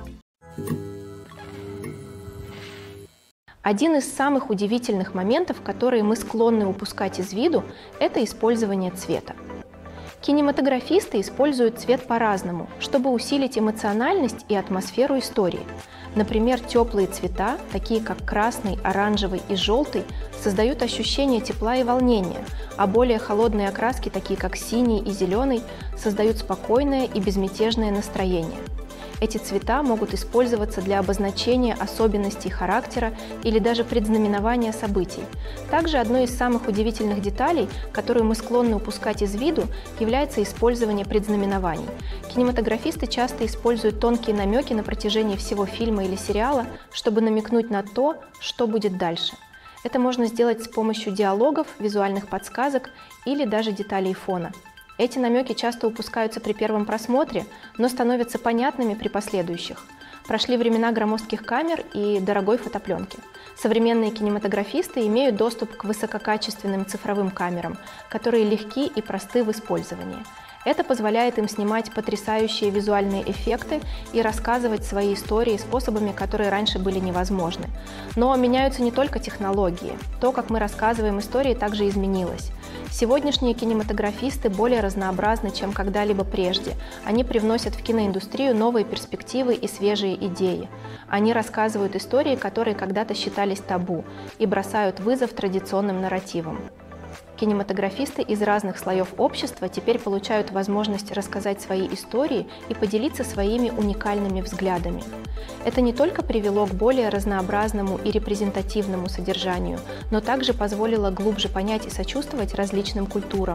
Один из самых удивительных моментов, которые мы склонны упускать из виду, это использование цвета. Кинематографисты используют цвет по-разному, чтобы усилить эмоциональность и атмосферу истории. Например, теплые цвета, такие как красный, оранжевый и желтый, создают ощущение тепла и волнения, а более холодные окраски, такие как синий и зеленый, создают спокойное и безмятежное настроение. Эти цвета могут использоваться для обозначения особенностей характера или даже предзнаменования событий. Также одной из самых удивительных деталей, которую мы склонны упускать из виду, является использование предзнаменований. Кинематографисты часто используют тонкие намеки на протяжении всего фильма или сериала, чтобы намекнуть на то, что будет дальше. Это можно сделать с помощью диалогов, визуальных подсказок или даже деталей фона. Эти намеки часто упускаются при первом просмотре, но становятся понятными при последующих. Прошли времена громоздких камер и дорогой фотопленки. Современные кинематографисты имеют доступ к высококачественным цифровым камерам, которые легки и просты в использовании. Это позволяет им снимать потрясающие визуальные эффекты и рассказывать свои истории способами, которые раньше были невозможны. Но меняются не только технологии. То, как мы рассказываем истории, также изменилось. Сегодняшние кинематографисты более разнообразны, чем когда-либо прежде. Они привносят в киноиндустрию новые перспективы и свежие идеи. Они рассказывают истории, которые когда-то считались табу, и бросают вызов традиционным нарративам. Кинематографисты из разных слоев общества теперь получают возможность рассказать свои истории и поделиться своими уникальными взглядами. Это не только привело к более разнообразному и репрезентативному содержанию, но также позволило глубже понять и сочувствовать различным культурам.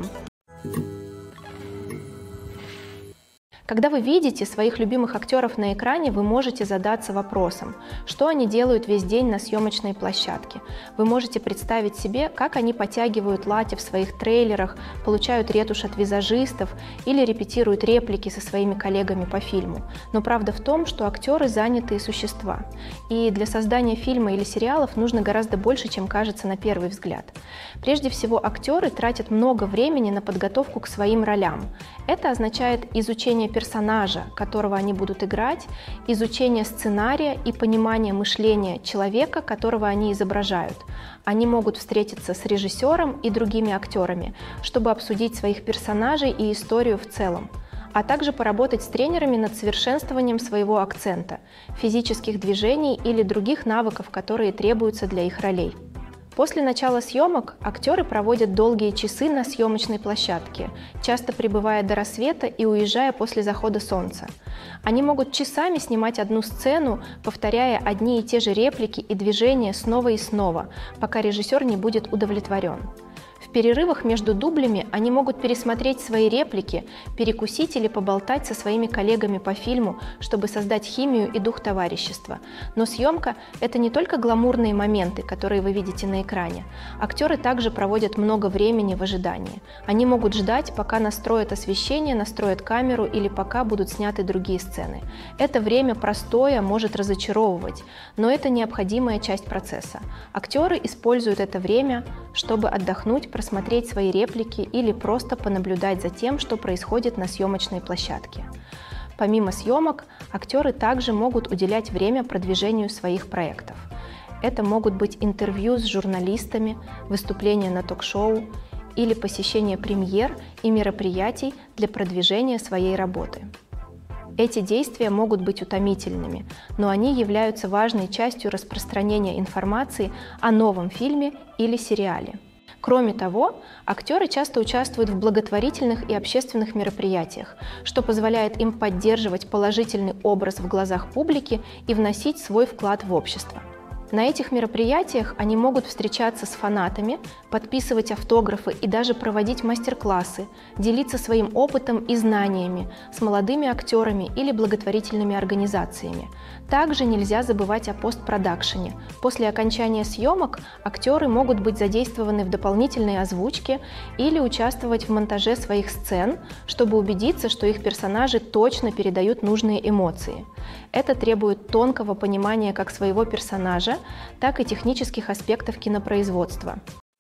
Когда вы видите своих любимых актеров на экране, вы можете задаться вопросом, что они делают весь день на съемочной площадке. Вы можете представить себе, как они подтягивают лати в своих трейлерах, получают ретушь от визажистов или репетируют реплики со своими коллегами по фильму. Но правда в том, что актеры занятые существа. И для создания фильма или сериалов нужно гораздо больше, чем кажется на первый взгляд. Прежде всего, актеры тратят много времени на подготовку к своим ролям. Это означает изучение персонажа, которого они будут играть, изучение сценария и понимание мышления человека, которого они изображают. Они могут встретиться с режиссером и другими актерами, чтобы обсудить своих персонажей и историю в целом, а также поработать с тренерами над совершенствованием своего акцента, физических движений или других навыков, которые требуются для их ролей. После начала съемок актеры проводят долгие часы на съемочной площадке, часто пребывая до рассвета и уезжая после захода солнца. Они могут часами снимать одну сцену, повторяя одни и те же реплики и движения снова и снова, пока режиссер не будет удовлетворен. В перерывах между дублями они могут пересмотреть свои реплики, перекусить или поболтать со своими коллегами по фильму, чтобы создать химию и дух товарищества. Но съемка – это не только гламурные моменты, которые вы видите на экране. Актеры также проводят много времени в ожидании. Они могут ждать, пока настроят освещение, настроят камеру или пока будут сняты другие сцены. Это время простое может разочаровывать, но это необходимая часть процесса. Актеры используют это время, чтобы отдохнуть, просмотреть свои реплики или просто понаблюдать за тем, что происходит на съемочной площадке. Помимо съемок, актеры также могут уделять время продвижению своих проектов. Это могут быть интервью с журналистами, выступления на ток-шоу или посещение премьер и мероприятий для продвижения своей работы. Эти действия могут быть утомительными, но они являются важной частью распространения информации о новом фильме или сериале. Кроме того, актеры часто участвуют в благотворительных и общественных мероприятиях, что позволяет им поддерживать положительный образ в глазах публики и вносить свой вклад в общество. На этих мероприятиях они могут встречаться с фанатами, подписывать автографы и даже проводить мастер-классы, делиться своим опытом и знаниями с молодыми актерами или благотворительными организациями. Также нельзя забывать о постпродакшене. После окончания съемок актеры могут быть задействованы в дополнительной озвучке или участвовать в монтаже своих сцен, чтобы убедиться, что их персонажи точно передают нужные эмоции. Это требует тонкого понимания как своего персонажа, так и технических аспектов кинопроизводства.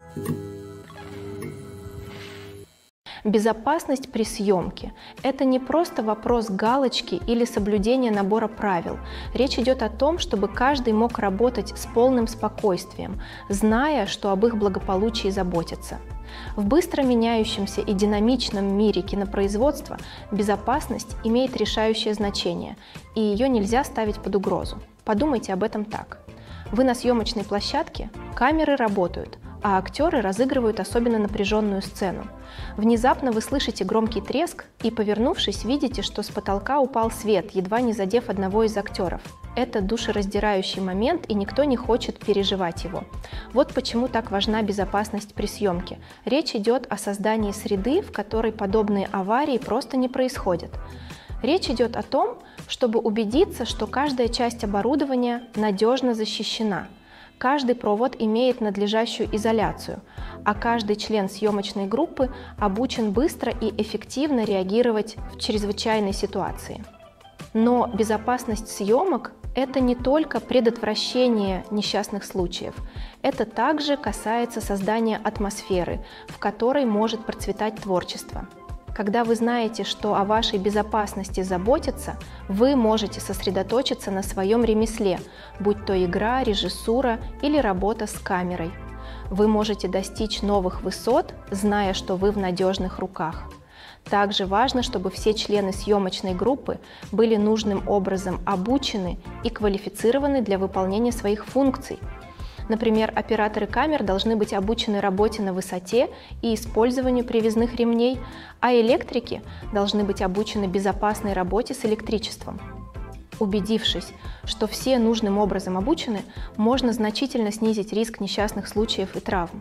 Безопасность при съемке – это не просто вопрос галочки или соблюдения набора правил. Речь идет о том, чтобы каждый мог работать с полным спокойствием, зная, что об их благополучии заботятся. В быстро меняющемся и динамичном мире кинопроизводства безопасность имеет решающее значение, и ее нельзя ставить под угрозу. Подумайте об этом так. Вы на съемочной площадке, камеры работают, а актеры разыгрывают особенно напряженную сцену. Внезапно вы слышите громкий треск и, повернувшись, видите, что с потолка упал свет, едва не задев одного из актеров. Это душераздирающий момент, и никто не хочет переживать его. Вот почему так важна безопасность при съемке. Речь идет о создании среды, в которой подобные аварии просто не происходят. Речь идет о том, чтобы убедиться, что каждая часть оборудования надежно защищена. Каждый провод имеет надлежащую изоляцию, а каждый член съемочной группы обучен быстро и эффективно реагировать в чрезвычайной ситуации. Но безопасность съемок – это не только предотвращение несчастных случаев, это также касается создания атмосферы, в которой может процветать творчество. Когда вы знаете, что о вашей безопасности заботятся, вы можете сосредоточиться на своем ремесле, будь то игра, режиссура или работа с камерой. Вы можете достичь новых высот, зная, что вы в надежных руках. Также важно, чтобы все члены съемочной группы были нужным образом обучены и квалифицированы для выполнения своих функций. Например, операторы камер должны быть обучены работе на высоте и использованию привязных ремней, а электрики должны быть обучены безопасной работе с электричеством. Убедившись, что все нужным образом обучены, можно значительно снизить риск несчастных случаев и травм.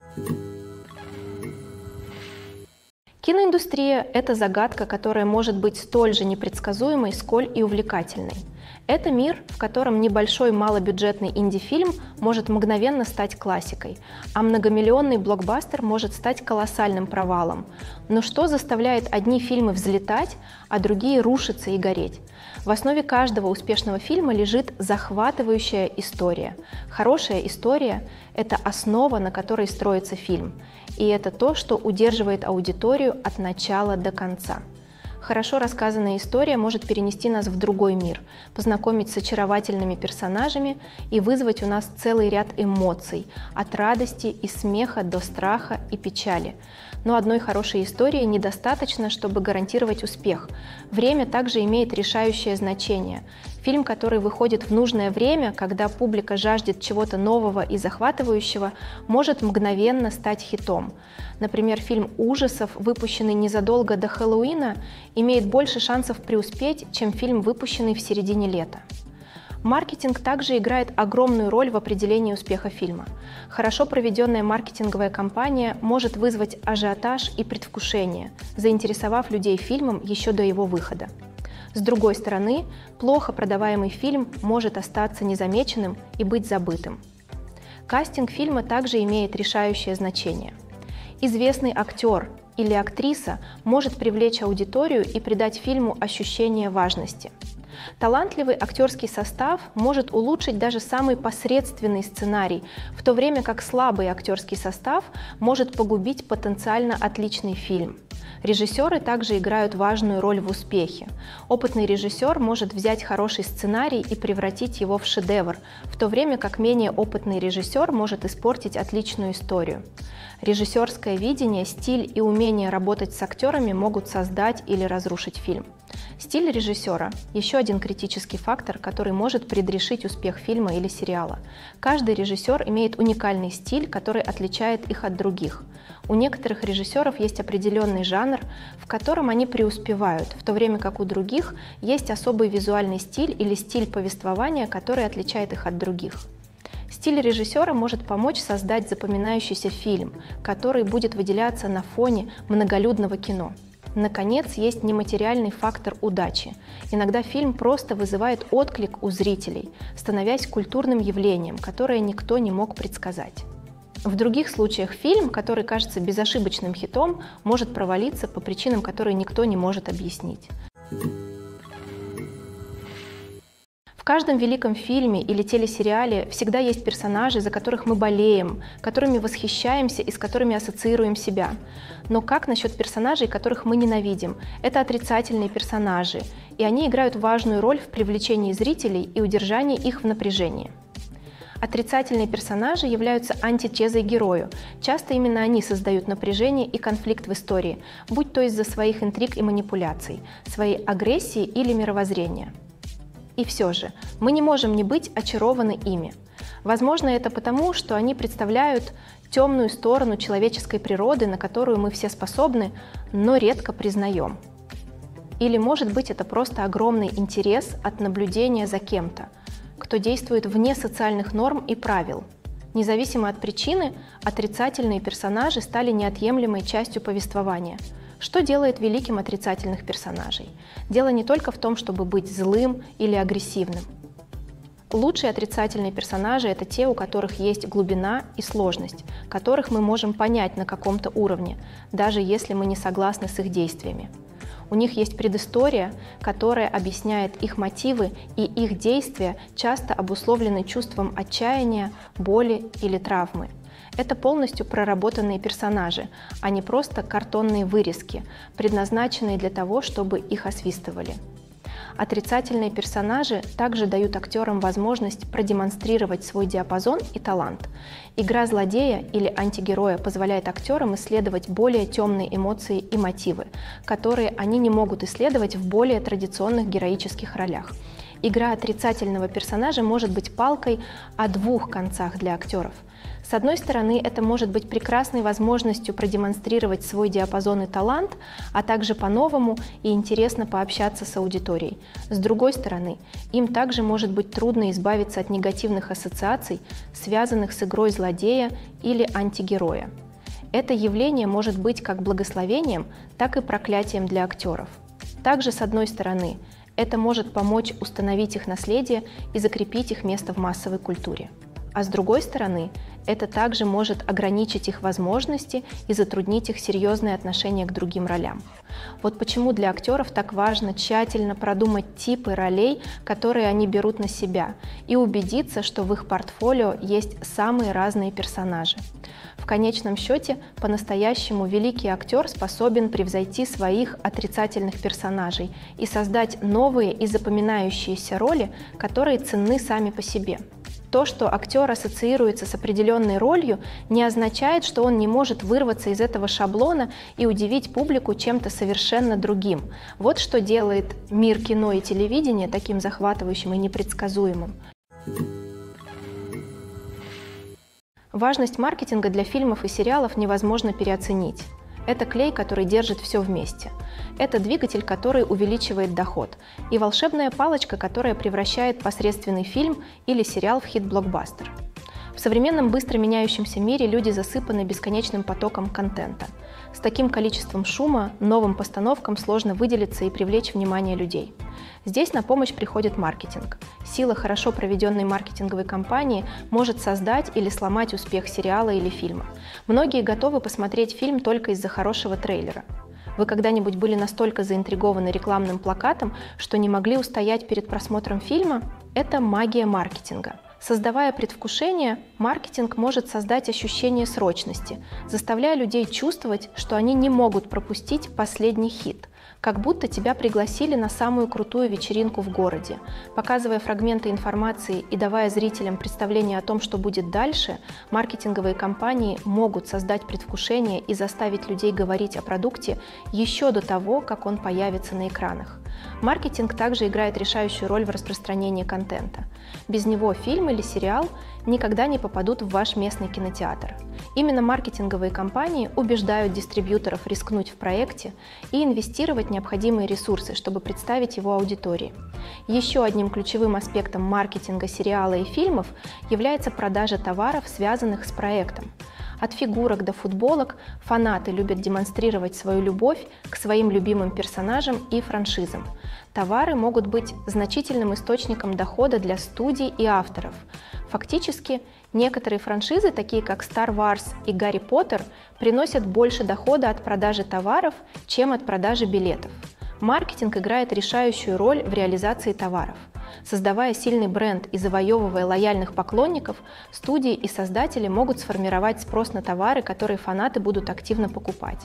Киноиндустрия – это загадка, которая может быть столь же непредсказуемой, сколь и увлекательной. Это мир, в котором небольшой малобюджетный инди-фильм может мгновенно стать классикой, а многомиллионный блокбастер может стать колоссальным провалом. Но что заставляет одни фильмы взлетать, а другие рушиться и гореть? В основе каждого успешного фильма лежит захватывающая история. Хорошая история – это основа, на которой строится фильм. И это то, что удерживает аудиторию от начала до конца. Хорошо рассказанная история может перенести нас в другой мир, познакомить с очаровательными персонажами и вызвать у нас целый ряд эмоций, от радости и смеха до страха и печали. Но одной хорошей истории недостаточно, чтобы гарантировать успех. Время также имеет решающее значение. Фильм, который выходит в нужное время, когда публика жаждет чего-то нового и захватывающего, может мгновенно стать хитом. Например, фильм ужасов, выпущенный незадолго до Хэллоуина, имеет больше шансов преуспеть, чем фильм, выпущенный в середине лета. Маркетинг также играет огромную роль в определении успеха фильма. Хорошо проведенная маркетинговая кампания может вызвать ажиотаж и предвкушение, заинтересовав людей фильмом еще до его выхода. С другой стороны, плохо продаваемый фильм может остаться незамеченным и быть забытым. Кастинг фильма также имеет решающее значение. Известный актер или актриса может привлечь аудиторию и придать фильму ощущение важности. Талантливый актерский состав может улучшить даже самый посредственный сценарий, в то время как слабый актерский состав может погубить потенциально отличный фильм. Режиссеры также играют важную роль в успехе. Опытный режиссер может взять хороший сценарий и превратить его в шедевр, в то время как менее опытный режиссер может испортить отличную историю. Режиссерское видение, стиль и умение работать с актерами могут создать или разрушить фильм. Стиль режиссера – еще один критический фактор, который может предрешить успех фильма или сериала. Каждый режиссер имеет уникальный стиль, который отличает их от других. У некоторых режиссеров есть определенный жанр, в котором они преуспевают, в то время как у других есть особый визуальный стиль или стиль повествования, который отличает их от других. Стиль режиссера может помочь создать запоминающийся фильм, который будет выделяться на фоне многолюдного кино. Наконец, есть нематериальный фактор удачи. Иногда фильм просто вызывает отклик у зрителей, становясь культурным явлением, которое никто не мог предсказать. В других случаях фильм, который кажется безошибочным хитом, может провалиться по причинам, которые никто не может объяснить. В каждом великом фильме или телесериале всегда есть персонажи, за которых мы болеем, которыми восхищаемся и с которыми ассоциируем себя. Но как насчет персонажей, которых мы ненавидим? Это отрицательные персонажи, и они играют важную роль в привлечении зрителей и удержании их в напряжении. Отрицательные персонажи являются антитезой герою. Часто именно они создают напряжение и конфликт в истории, будь то из-за своих интриг и манипуляций, своей агрессии или мировоззрения. И все же, мы не можем не быть очарованы ими. Возможно, это потому, что они представляют темную сторону человеческой природы, на которую мы все способны, но редко признаем. Или, может быть, это просто огромный интерес от наблюдения за кем-то, кто действует вне социальных норм и правил. Независимо от причины, отрицательные персонажи стали неотъемлемой частью повествования. Что делает великим отрицательных персонажей? Дело не только в том, чтобы быть злым или агрессивным. Лучшие отрицательные персонажи – это те, у которых есть глубина и сложность, которых мы можем понять на каком-то уровне, даже если мы не согласны с их действиями. У них есть предыстория, которая объясняет их мотивы, и их действия часто обусловлены чувством отчаяния, боли или травмы. Это полностью проработанные персонажи, а не просто картонные вырезки, предназначенные для того, чтобы их освистывали. Отрицательные персонажи также дают актерам возможность продемонстрировать свой диапазон и талант. Игра злодея или антигероя позволяет актерам исследовать более темные эмоции и мотивы, которые они не могут исследовать в более традиционных героических ролях. Игра отрицательного персонажа может быть палкой о двух концах для актеров. С одной стороны, это может быть прекрасной возможностью продемонстрировать свой диапазон и талант, а также по-новому и интересно пообщаться с аудиторией. С другой стороны, им также может быть трудно избавиться от негативных ассоциаций, связанных с игрой злодея или антигероя. Это явление может быть как благословением, так и проклятием для актеров. Также, с одной стороны, это может помочь установить их наследие и закрепить их место в массовой культуре. А с другой стороны, это также может ограничить их возможности и затруднить их серьезное отношение к другим ролям. Вот почему для актеров так важно тщательно продумать типы ролей, которые они берут на себя, и убедиться, что в их портфолио есть самые разные персонажи. В конечном счете, по-настоящему великий актер способен превзойти своих отрицательных персонажей и создать новые и запоминающиеся роли, которые ценны сами по себе. То, что актер ассоциируется с определенной ролью, не означает, что он не может вырваться из этого шаблона и удивить публику чем-то совершенно другим. Вот что делает мир кино и телевидения таким захватывающим и непредсказуемым. Важность маркетинга для фильмов и сериалов невозможно переоценить. Это клей, который держит все вместе. Это двигатель, который увеличивает доход. И волшебная палочка, которая превращает посредственный фильм или сериал в хит-блокбастер. В современном быстро меняющемся мире люди засыпаны бесконечным потоком контента. С таким количеством шума новым постановкам сложно выделиться и привлечь внимание людей. Здесь на помощь приходит маркетинг. Сила хорошо проведенной маркетинговой кампании может создать или сломать успех сериала или фильма. Многие готовы посмотреть фильм только из-за хорошего трейлера. Вы когда-нибудь были настолько заинтригованы рекламным плакатом, что не могли устоять перед просмотром фильма? Это магия маркетинга. Создавая предвкушение, маркетинг может создать ощущение срочности, заставляя людей чувствовать, что они не могут пропустить последний хит, как будто тебя пригласили на самую крутую вечеринку в городе. Показывая фрагменты информации и давая зрителям представление о том, что будет дальше, маркетинговые компании могут создать предвкушение и заставить людей говорить о продукте еще до того, как он появится на экранах. Маркетинг также играет решающую роль в распространении контента. Без него фильм или сериал никогда не попадут в ваш местный кинотеатр. Именно маркетинговые компании убеждают дистрибьюторов рискнуть в проекте и инвестировать необходимые ресурсы, чтобы представить его аудитории. Еще одним ключевым аспектом маркетинга сериала и фильмов является продажа товаров, связанных с проектом. От фигурок до футболок фанаты любят демонстрировать свою любовь к своим любимым персонажам и франшизам. Товары могут быть значительным источником дохода для студий и авторов. Фактически, некоторые франшизы, такие как Star Wars и Гарри Поттер, приносят больше дохода от продажи товаров, чем от продажи билетов. Маркетинг играет решающую роль в реализации товаров. Создавая сильный бренд и завоевывая лояльных поклонников, студии и создатели могут сформировать спрос на товары, которые фанаты будут активно покупать.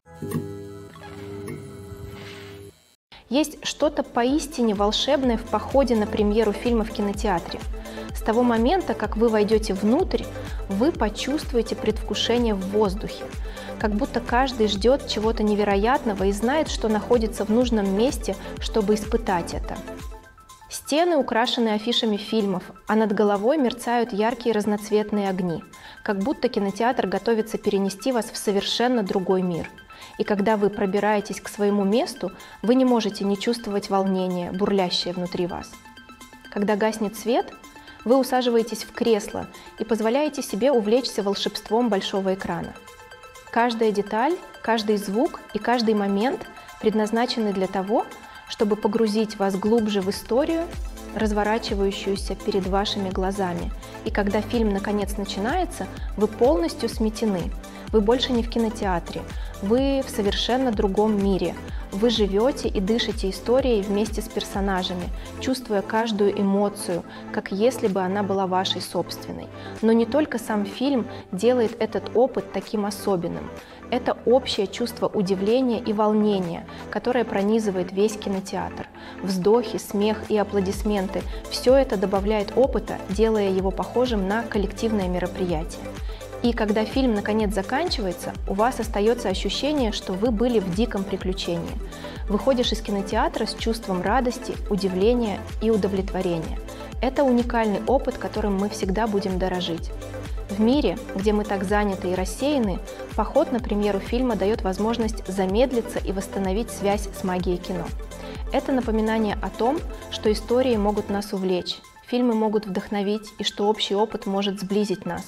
Есть что-то поистине волшебное в походе на премьеру фильма в кинотеатре. С того момента, как вы войдете внутрь, вы почувствуете предвкушение в воздухе, как будто каждый ждет чего-то невероятного и знает, что находится в нужном месте, чтобы испытать это. Стены украшены афишами фильмов, а над головой мерцают яркие разноцветные огни, как будто кинотеатр готовится перенести вас в совершенно другой мир. И когда вы пробираетесь к своему месту, вы не можете не чувствовать волнения, бурлящее внутри вас. Когда гаснет свет, вы усаживаетесь в кресло и позволяете себе увлечься волшебством большого экрана. Каждая деталь, каждый звук и каждый момент предназначены для того, чтобы погрузить вас глубже в историю, разворачивающуюся перед вашими глазами. И когда фильм наконец начинается, вы полностью сметены. Вы больше не в кинотеатре, вы в совершенно другом мире. Вы живете и дышите историей вместе с персонажами, чувствуя каждую эмоцию, как если бы она была вашей собственной. Но не только сам фильм делает этот опыт таким особенным. Это общее чувство удивления и волнения, которое пронизывает весь кинотеатр. Вздохи, смех и аплодисменты – все это добавляет опыта, делая его похожим на коллективное мероприятие. И когда фильм наконец заканчивается, у вас остается ощущение, что вы были в диком приключении. Выходишь из кинотеатра с чувством радости, удивления и удовлетворения. Это уникальный опыт, которым мы всегда будем дорожить. В мире, где мы так заняты и рассеяны, поход на премьеру фильма дает возможность замедлиться и восстановить связь с магией кино. Это напоминание о том, что истории могут нас увлечь, фильмы могут вдохновить и что общий опыт может сблизить нас.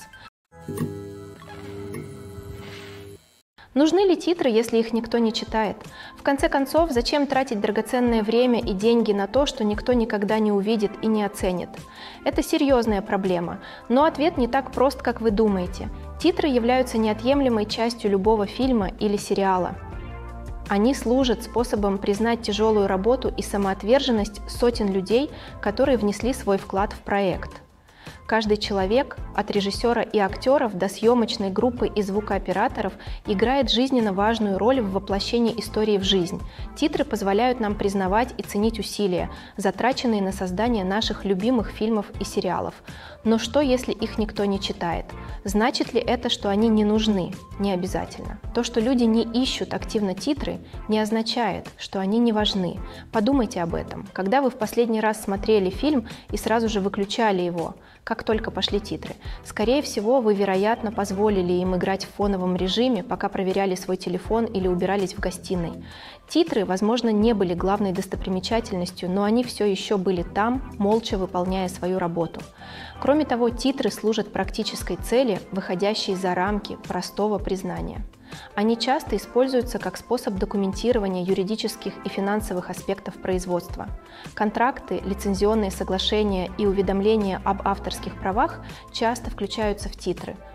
Нужны ли титры, если их никто не читает? В конце концов, зачем тратить драгоценное время и деньги на то, что никто никогда не увидит и не оценит? Это серьезная проблема, но ответ не так прост, как вы думаете. Титры являются неотъемлемой частью любого фильма или сериала. Они служат способом признать тяжелую работу и самоотверженность сотен людей, которые внесли свой вклад в проект. Каждый человек, от режиссера и актеров до съемочной группы и звукооператоров, играет жизненно важную роль в воплощении истории в жизнь. Титры позволяют нам признавать и ценить усилия, затраченные на создание наших любимых фильмов и сериалов. Но что, если их никто не читает? Значит ли это, что они не нужны? Не обязательно. То, что люди не ищут активно титры, не означает, что они не важны. Подумайте об этом. Когда вы в последний раз смотрели фильм и сразу же выключали его, как только пошли титры? Скорее всего, вы, вероятно, позволили им играть в фоновом режиме, пока проверяли свой телефон или убирались в гостиной. Титры, возможно, не были главной достопримечательностью, но они все еще были там, молча выполняя свою работу. Кроме того, титры служат практической цели, выходящей за рамки простого признания. Они часто используются как способ документирования юридических и финансовых аспектов производства. Контракты, лицензионные соглашения и уведомления об авторских правах часто включаются в титры,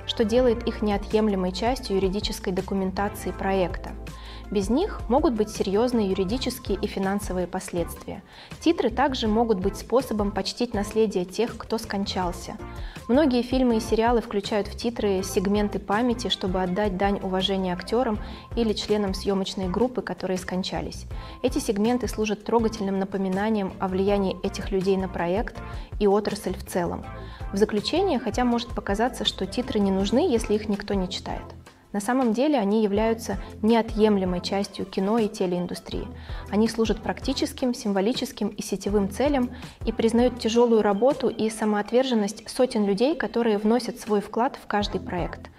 что делает их неотъемлемой частью юридической документации проекта. Без них могут быть серьезные юридические и финансовые последствия. Титры также могут быть способом почтить наследие тех, кто скончался. Многие фильмы и сериалы включают в титры сегменты памяти, чтобы отдать дань уважения актерам или членам съемочной группы, которые скончались. Эти сегменты служат трогательным напоминанием о влиянии этих людей на проект и отрасль в целом. В заключение, хотя может показаться, что титры не нужны, если их никто не читает. На самом деле они являются неотъемлемой частью кино и телеиндустрии. Они служат практическим, символическим и сетевым целям и признают тяжелую работу и самоотверженность сотен людей, которые вносят свой вклад в каждый проект.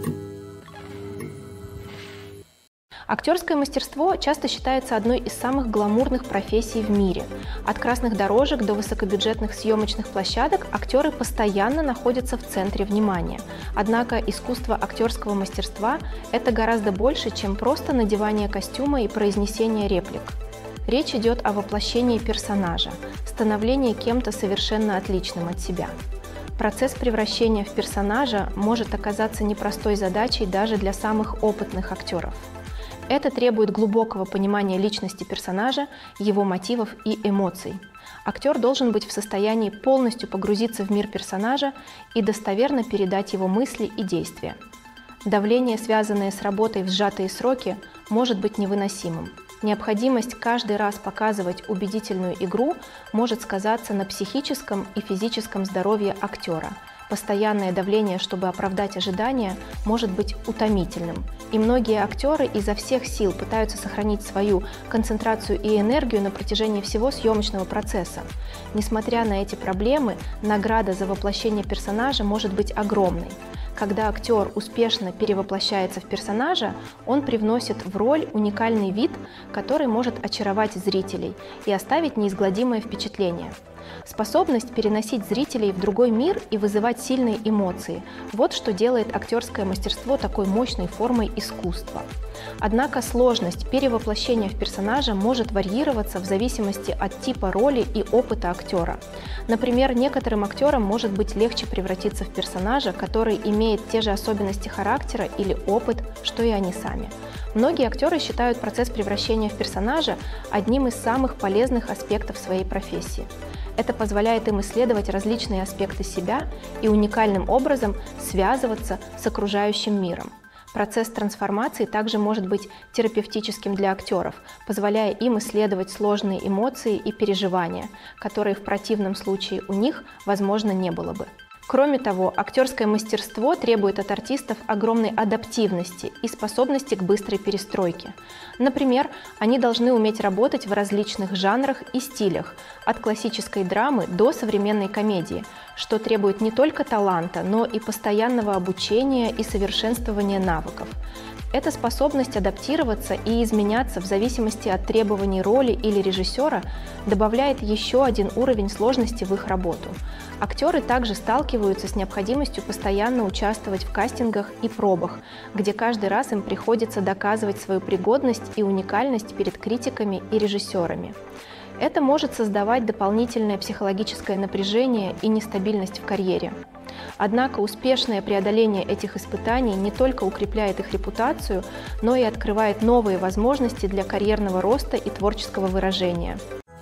Актерское мастерство часто считается одной из самых гламурных профессий в мире. От красных дорожек до высокобюджетных съемочных площадок актеры постоянно находятся в центре внимания. Однако искусство актерского мастерства – это гораздо больше, чем просто надевание костюма и произнесение реплик. Речь идет о воплощении персонажа, становлении кем-то совершенно отличным от себя. Процесс превращения в персонажа может оказаться непростой задачей даже для самых опытных актеров. Это требует глубокого понимания личности персонажа, его мотивов и эмоций. Актер должен быть в состоянии полностью погрузиться в мир персонажа и достоверно передать его мысли и действия. Давление, связанное с работой в сжатые сроки, может быть невыносимым. Необходимость каждый раз показывать убедительную игру может сказаться на психическом и физическом здоровье актера. Постоянное давление, чтобы оправдать ожидания, может быть утомительным. И многие актеры изо всех сил пытаются сохранить свою концентрацию и энергию на протяжении всего съемочного процесса. Несмотря на эти проблемы, награда за воплощение персонажа может быть огромной. Когда актер успешно перевоплощается в персонажа, он привносит в роль уникальный вид, который может очаровать зрителей и оставить неизгладимое впечатление. Способность переносить зрителей в другой мир и вызывать сильные эмоции – вот что делает актерское мастерство такой мощной формой искусства. Однако сложность перевоплощения в персонажа может варьироваться в зависимости от типа роли и опыта актера. Например, некоторым актерам может быть легче превратиться в персонажа, который имеет те же особенности характера или опыт, что и они сами. Многие актеры считают процесс превращения в персонажа одним из самых полезных аспектов своей профессии. Это позволяет им исследовать различные аспекты себя и уникальным образом связываться с окружающим миром. Процесс трансформации также может быть терапевтическим для актеров, позволяя им исследовать сложные эмоции и переживания, которые в противном случае у них, возможно, не было бы. Кроме того, актерское мастерство требует от артистов огромной адаптивности и способности к быстрой перестройке. Например, они должны уметь работать в различных жанрах и стилях, от классической драмы до современной комедии, что требует не только таланта, но и постоянного обучения и совершенствования навыков. Эта способность адаптироваться и изменяться в зависимости от требований роли или режиссера добавляет еще один уровень сложности в их работу. Актеры также сталкиваются с необходимостью постоянно участвовать в кастингах и пробах, где каждый раз им приходится доказывать свою пригодность и уникальность перед критиками и режиссерами. Это может создавать дополнительное психологическое напряжение и нестабильность в карьере. Однако успешное преодоление этих испытаний не только укрепляет их репутацию, но и открывает новые возможности для карьерного роста и творческого выражения.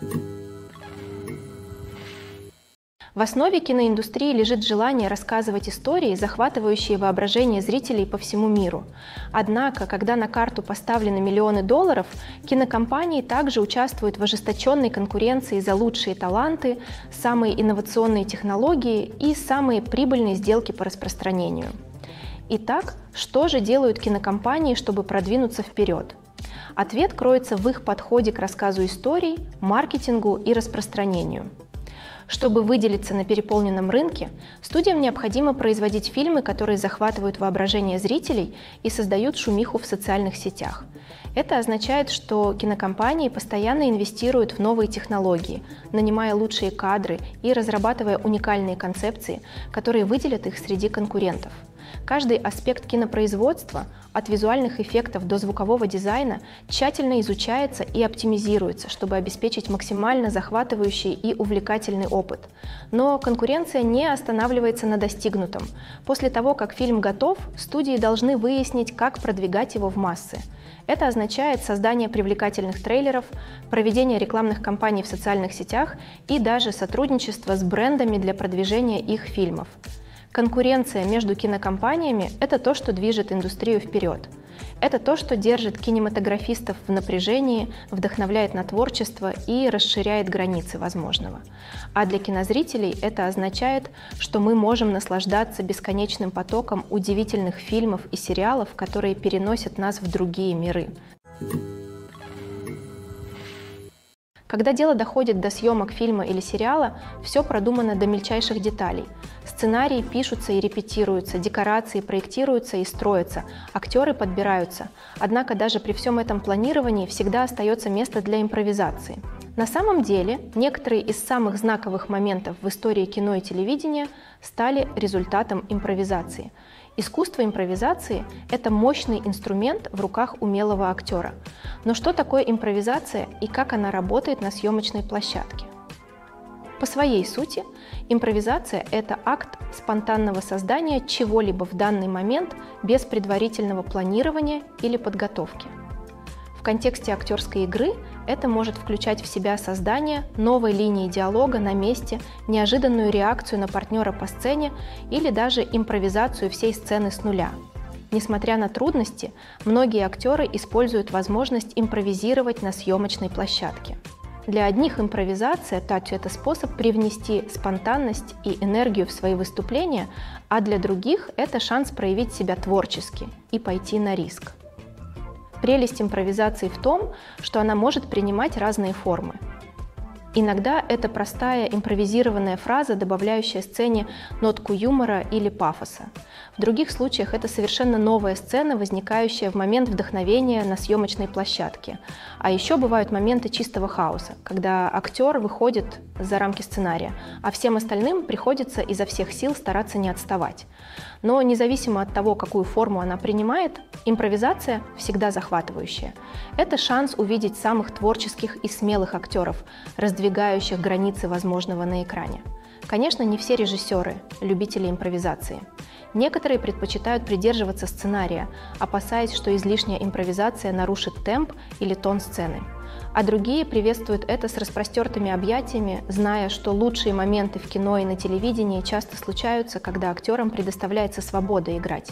В основе киноиндустрии лежит желание рассказывать истории, захватывающие воображение зрителей по всему миру. Однако, когда на карту поставлены миллионы долларов, кинокомпании также участвуют в ожесточенной конкуренции за лучшие таланты, самые инновационные технологии и самые прибыльные сделки по распространению. Итак, что же делают кинокомпании, чтобы продвинуться вперед? Ответ кроется в их подходе к рассказу историй, маркетингу и распространению. Чтобы выделиться на переполненном рынке, студиям необходимо производить фильмы, которые захватывают воображение зрителей и создают шумиху в социальных сетях. Это означает, что кинокомпании постоянно инвестируют в новые технологии, нанимая лучшие кадры и разрабатывая уникальные концепции, которые выделят их среди конкурентов. Каждый аспект кинопроизводства, от визуальных эффектов до звукового дизайна, тщательно изучается и оптимизируется, чтобы обеспечить максимально захватывающий и увлекательный опыт. Но конкуренция не останавливается на достигнутом. После того, как фильм готов, студии должны выяснить, как продвигать его в массы. Это означает создание привлекательных трейлеров, проведение рекламных кампаний в социальных сетях и даже сотрудничество с брендами для продвижения их фильмов. Конкуренция между кинокомпаниями – это то, что движет индустрию вперед. Это то, что держит кинематографистов в напряжении, вдохновляет на творчество и расширяет границы возможного. А для кинозрителей это означает, что мы можем наслаждаться бесконечным потоком удивительных фильмов и сериалов, которые переносят нас в другие миры. Когда дело доходит до съемок фильма или сериала, все продумано до мельчайших деталей. Сценарии пишутся и репетируются, декорации проектируются и строятся, актеры подбираются. Однако даже при всем этом планировании всегда остается место для импровизации. На самом деле, некоторые из самых знаковых моментов в истории кино и телевидения стали результатом импровизации. Искусство импровизации – это мощный инструмент в руках умелого актера. Но что такое импровизация и как она работает на съемочной площадке? По своей сути, импровизация – это акт спонтанного создания чего-либо в данный момент без предварительного планирования или подготовки. В контексте актерской игры это может включать в себя создание новой линии диалога на месте, неожиданную реакцию на партнера по сцене или даже импровизацию всей сцены с нуля. Несмотря на трудности, многие актеры используют возможность импровизировать на съемочной площадке. Для одних импровизация – это способ привнести спонтанность и энергию в свои выступления, а для других это шанс проявить себя творчески и пойти на риск. Прелесть импровизации в том, что она может принимать разные формы. Иногда это простая импровизированная фраза, добавляющая сцене нотку юмора или пафоса. В других случаях это совершенно новая сцена, возникающая в момент вдохновения на съемочной площадке. А еще бывают моменты чистого хаоса, когда актер выходит за рамки сценария, а всем остальным приходится изо всех сил стараться не отставать. Но независимо от того, какую форму она принимает, импровизация всегда захватывающая. Это шанс увидеть самых творческих и смелых актеров, раздвигающих границы возможного на экране. Конечно, не все режиссеры – любители импровизации. Некоторые предпочитают придерживаться сценария, опасаясь, что излишняя импровизация нарушит темп или тон сцены. А другие приветствуют это с распростертыми объятиями, зная, что лучшие моменты в кино и на телевидении часто случаются, когда актерам предоставляется свобода играть.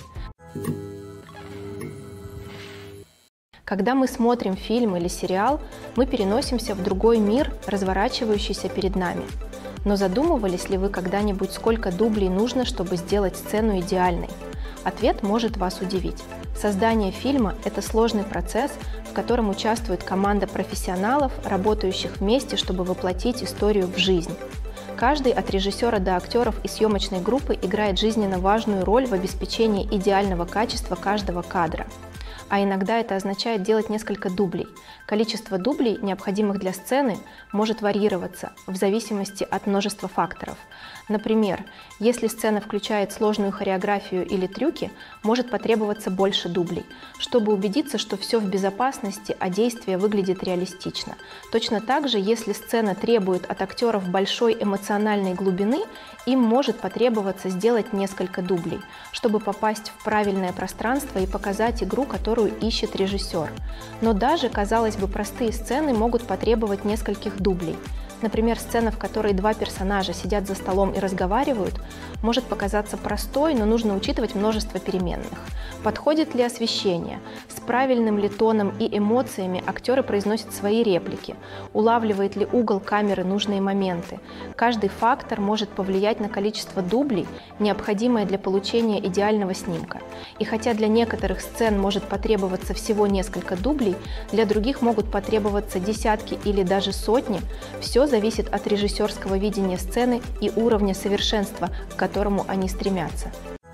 Когда мы смотрим фильм или сериал, мы переносимся в другой мир, разворачивающийся перед нами. Но задумывались ли вы когда-нибудь, сколько дублей нужно, чтобы сделать сцену идеальной? Ответ может вас удивить. Создание фильма – это сложный процесс, в котором участвует команда профессионалов, работающих вместе, чтобы воплотить историю в жизнь. Каждый, от режиссера до актеров и съемочной группы, играет жизненно важную роль в обеспечении идеального качества каждого кадра. А иногда это означает делать несколько дублей. Количество дублей, необходимых для сцены, может варьироваться в зависимости от множества факторов. Например, если сцена включает сложную хореографию или трюки, может потребоваться больше дублей, чтобы убедиться, что все в безопасности, а действие выглядит реалистично. Точно так же, если сцена требует от актеров большой эмоциональной глубины, им может потребоваться сделать несколько дублей, чтобы попасть в правильное пространство и показать игру, которую ищет режиссер. Но даже, казалось бы, простые сцены могут потребовать нескольких дублей. Например, сцена, в которой два персонажа сидят за столом и разговаривают, может показаться простой, но нужно учитывать множество переменных. Подходит ли освещение? С правильным ли тоном и эмоциями актеры произносят свои реплики? Улавливает ли угол камеры нужные моменты? Каждый фактор может повлиять на количество дублей, необходимое для получения идеального снимка. И хотя для некоторых сцен может потребоваться всего несколько дублей, для других могут потребоваться десятки или даже сотни, все зависит от режиссерского видения сцены и уровня совершенства, к которому они стремятся.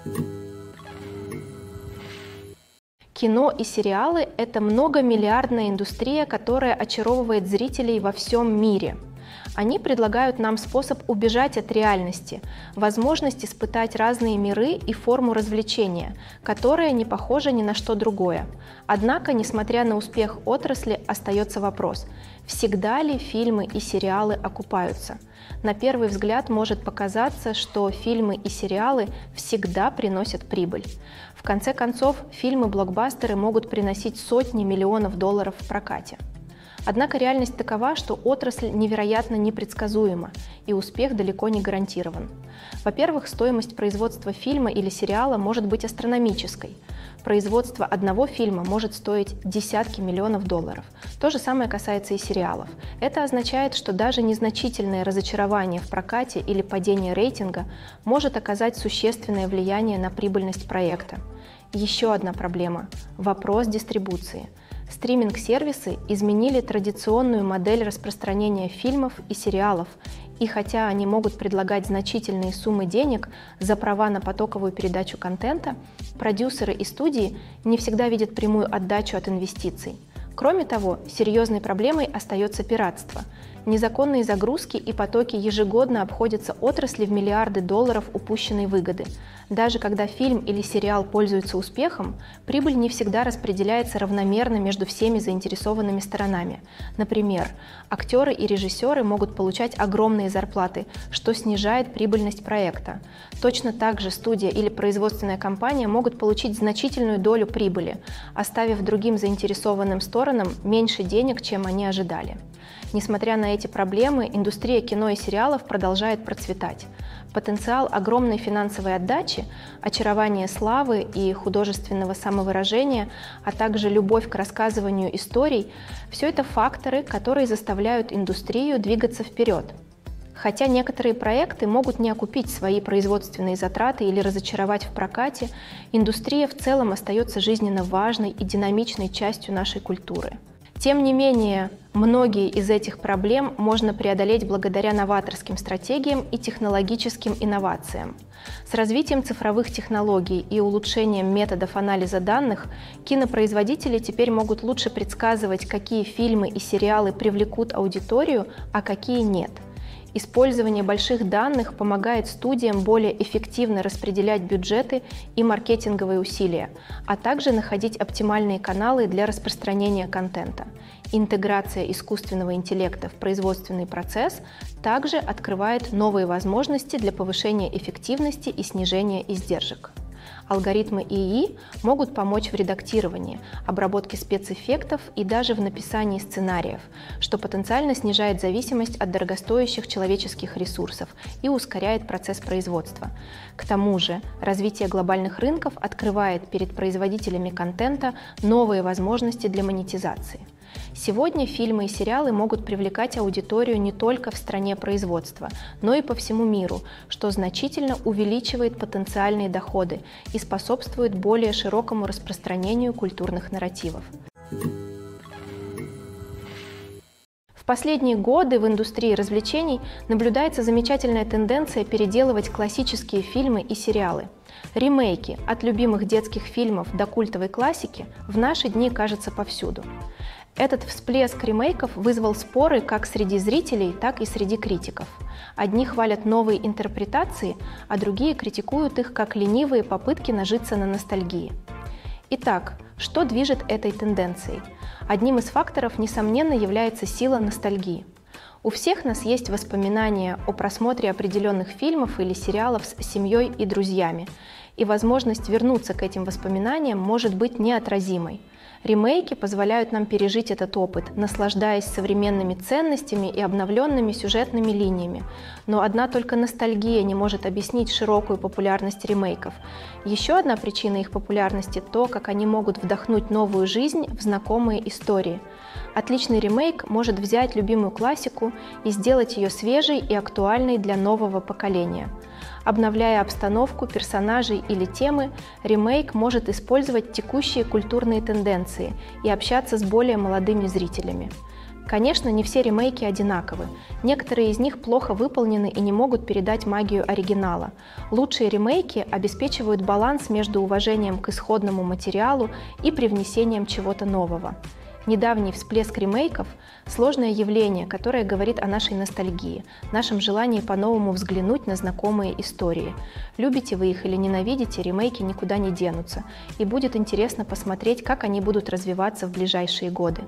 Кино и сериалы – это многомиллиардная индустрия, которая очаровывает зрителей во всем мире. Они предлагают нам способ убежать от реальности, возможность испытать разные миры и форму развлечения, которая не похожа ни на что другое. Однако, несмотря на успех отрасли, остается вопрос: всегда ли фильмы и сериалы окупаются? На первый взгляд может показаться, что фильмы и сериалы всегда приносят прибыль. В конце концов, фильмы-блокбастеры могут приносить сотни миллионов долларов в прокате. Однако реальность такова, что отрасль невероятно непредсказуема, и успех далеко не гарантирован. Во-первых, стоимость производства фильма или сериала может быть астрономической. Производство одного фильма может стоить десятки миллионов долларов. То же самое касается и сериалов. Это означает, что даже незначительное разочарование в прокате или падение рейтинга может оказать существенное влияние на прибыльность проекта. Еще одна проблема – вопрос дистрибуции. Стриминг-сервисы изменили традиционную модель распространения фильмов и сериалов, и хотя они могут предлагать значительные суммы денег за права на потоковую передачу контента, продюсеры и студии не всегда видят прямую отдачу от инвестиций. Кроме того, серьезной проблемой остается пиратство. Незаконные загрузки и потоки ежегодно обходятся отрасли в миллиарды долларов упущенной выгоды. Даже когда фильм или сериал пользуются успехом, прибыль не всегда распределяется равномерно между всеми заинтересованными сторонами. Например, актеры и режиссеры могут получать огромные зарплаты, что снижает прибыльность проекта. Точно так же студия или производственная компания могут получить значительную долю прибыли, оставив другим заинтересованным сторонам меньше денег, чем они ожидали. Несмотря на эти проблемы, индустрия кино и сериалов продолжает процветать. Потенциал огромной финансовой отдачи, очарование славы и художественного самовыражения, а также любовь к рассказыванию историй – все это факторы, которые заставляют индустрию двигаться вперед. Хотя некоторые проекты могут не окупить свои производственные затраты или разочаровать в прокате, индустрия в целом остается жизненно важной и динамичной частью нашей культуры. Тем не менее, многие из этих проблем можно преодолеть благодаря новаторским стратегиям и технологическим инновациям. С развитием цифровых технологий и улучшением методов анализа данных кинопроизводители теперь могут лучше предсказывать, какие фильмы и сериалы привлекут аудиторию, а какие нет. Использование больших данных помогает студиям более эффективно распределять бюджеты и маркетинговые усилия, а также находить оптимальные каналы для распространения контента. Интеграция искусственного интеллекта в производственный процесс также открывает новые возможности для повышения эффективности и снижения издержек. Алгоритмы ИИ могут помочь в редактировании, обработке спецэффектов и даже в написании сценариев, что потенциально снижает зависимость от дорогостоящих человеческих ресурсов и ускоряет процесс производства. К тому же, развитие глобальных рынков открывает перед производителями контента новые возможности для монетизации. Сегодня фильмы и сериалы могут привлекать аудиторию не только в стране производства, но и по всему миру, что значительно увеличивает потенциальные доходы и способствует более широкому распространению культурных нарративов. В последние годы в индустрии развлечений наблюдается замечательная тенденция переделывать классические фильмы и сериалы. Ремейки от любимых детских фильмов до культовой классики в наши дни кажутся повсюду. Этот всплеск ремейков вызвал споры как среди зрителей, так и среди критиков. Одни хвалят новые интерпретации, а другие критикуют их как ленивые попытки нажиться на ностальгии. Итак, что движет этой тенденцией? Одним из факторов, несомненно, является сила ностальгии. У всех нас есть воспоминания о просмотре определенных фильмов или сериалов с семьей и друзьями, и возможность вернуться к этим воспоминаниям может быть неотразимой. Ремейки позволяют нам пережить этот опыт, наслаждаясь современными ценностями и обновленными сюжетными линиями. Но одна только ностальгия не может объяснить широкую популярность ремейков. Еще одна причина их популярности – то, как они могут вдохнуть новую жизнь в знакомые истории. Отличный ремейк может взять любимую классику и сделать ее свежей и актуальной для нового поколения. Обновляя обстановку, персонажей или темы, ремейк может использовать текущие культурные тенденции и общаться с более молодыми зрителями. Конечно, не все ремейки одинаковы. Некоторые из них плохо выполнены и не могут передать магию оригинала. Лучшие ремейки обеспечивают баланс между уважением к исходному материалу и привнесением чего-то нового. Недавний всплеск ремейков – сложное явление, которое говорит о нашей ностальгии, нашем желании по-новому взглянуть на знакомые истории. Любите вы их или ненавидите, ремейки никуда не денутся, и будет интересно посмотреть, как они будут развиваться в ближайшие годы.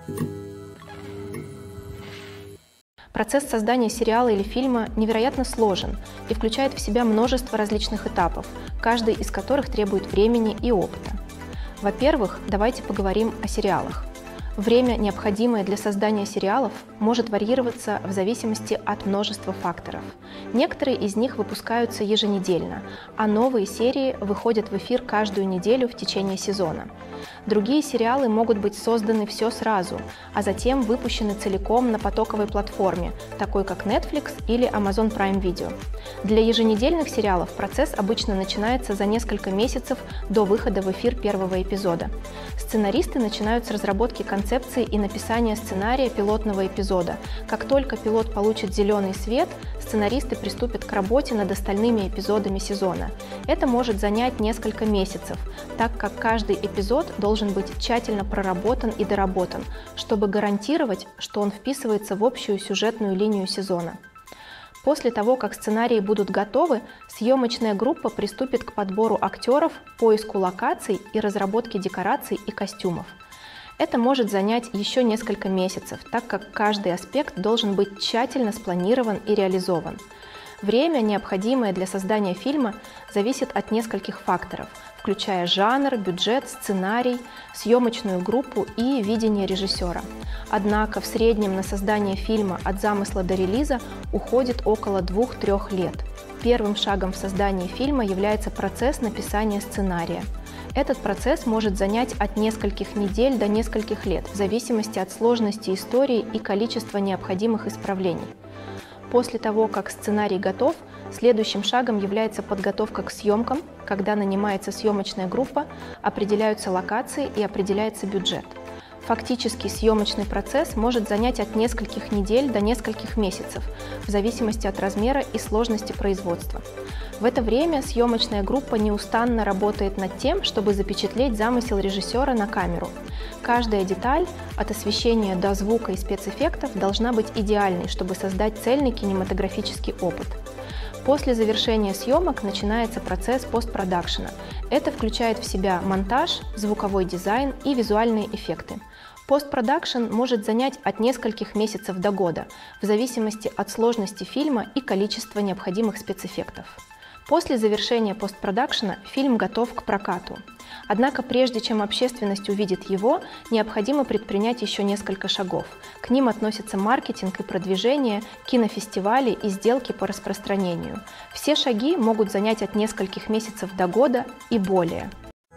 Процесс создания сериала или фильма невероятно сложен и включает в себя множество различных этапов, каждый из которых требует времени и опыта. Во-первых, давайте поговорим о сериалах. Время, необходимое для создания сериалов, может варьироваться в зависимости от множества факторов. Некоторые из них выпускаются еженедельно, а новые серии выходят в эфир каждую неделю в течение сезона. Другие сериалы могут быть созданы все сразу, а затем выпущены целиком на потоковой платформе, такой как Netflix или Amazon Prime Video. Для еженедельных сериалов процесс обычно начинается за несколько месяцев до выхода в эфир первого эпизода. Сценаристы начинают с разработки концепции и написания сценария пилотного эпизода. Как только пилот получит зеленый свет, сценаристы приступят к работе над остальными эпизодами сезона. Это может занять несколько месяцев, так как каждый эпизод должен быть тщательно проработан и доработан, чтобы гарантировать, что он вписывается в общую сюжетную линию сезона. После того, как сценарии будут готовы, съемочная группа приступит к подбору актеров, поиску локаций и разработке декораций и костюмов. Это может занять еще несколько месяцев, так как каждый аспект должен быть тщательно спланирован и реализован. Время, необходимое для создания фильма, зависит от нескольких факторов, включая жанр, бюджет, сценарий, съемочную группу и видение режиссера. Однако в среднем на создание фильма от замысла до релиза уходит около двух-трех лет. Первым шагом в создании фильма является процесс написания сценария. Этот процесс может занять от нескольких недель до нескольких лет, в зависимости от сложности истории и количества необходимых исправлений. После того, как сценарий готов, следующим шагом является подготовка к съемкам, когда нанимается съемочная группа, определяются локации и определяется бюджет. Фактически съемочный процесс может занять от нескольких недель до нескольких месяцев, в зависимости от размера и сложности производства. В это время съемочная группа неустанно работает над тем, чтобы запечатлеть замысел режиссера на камеру. Каждая деталь, от освещения до звука и спецэффектов, должна быть идеальной, чтобы создать цельный кинематографический опыт. После завершения съемок начинается процесс постпродакшена. Это включает в себя монтаж, звуковой дизайн и визуальные эффекты. Постпродакшн может занять от нескольких месяцев до года, в зависимости от сложности фильма и количества необходимых спецэффектов. После завершения постпродакшена фильм готов к прокату. Однако прежде чем общественность увидит его, необходимо предпринять еще несколько шагов. К ним относятся маркетинг и продвижение, кинофестивали и сделки по распространению. Все шаги могут занять от нескольких месяцев до года и более.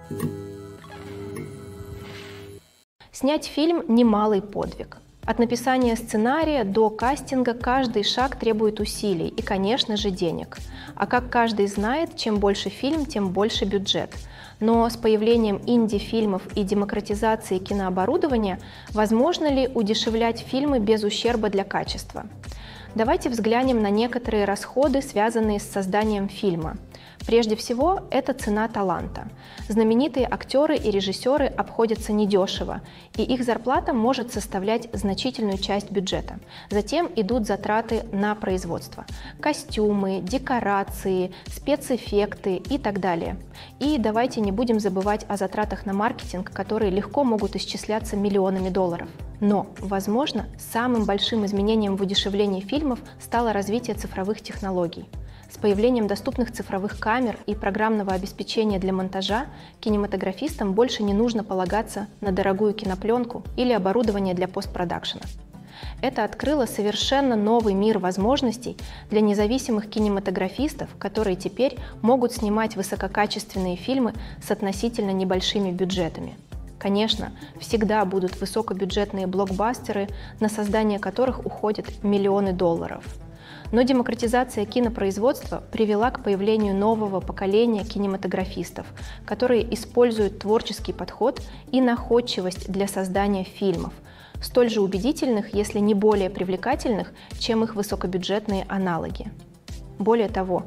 Снять фильм – немалый подвиг. От написания сценария до кастинга каждый шаг требует усилий и, конечно же, денег. А как каждый знает, чем больше фильм, тем больше бюджет. Но с появлением инди-фильмов и демократизацией кинооборудования возможно ли удешевлять фильмы без ущерба для качества? Давайте взглянем на некоторые расходы, связанные с созданием фильма. Прежде всего, это цена таланта. Знаменитые актеры и режиссеры обходятся недешево, и их зарплата может составлять значительную часть бюджета. Затем идут затраты на производство – костюмы, декорации, спецэффекты и так далее. И давайте не будем забывать о затратах на маркетинг, которые легко могут исчисляться миллионами долларов. Но, возможно, самым большим изменением в удешевлении фильмов стало развитие цифровых технологий. С появлением доступных цифровых камер и программного обеспечения для монтажа кинематографистам больше не нужно полагаться на дорогую кинопленку или оборудование для постпродакшена. Это открыло совершенно новый мир возможностей для независимых кинематографистов, которые теперь могут снимать высококачественные фильмы с относительно небольшими бюджетами. Конечно, всегда будут высокобюджетные блокбастеры, на создание которых уходят миллионы долларов. Но демократизация кинопроизводства привела к появлению нового поколения кинематографистов, которые используют творческий подход и находчивость для создания фильмов, столь же убедительных, если не более привлекательных, чем их высокобюджетные аналоги. Более того,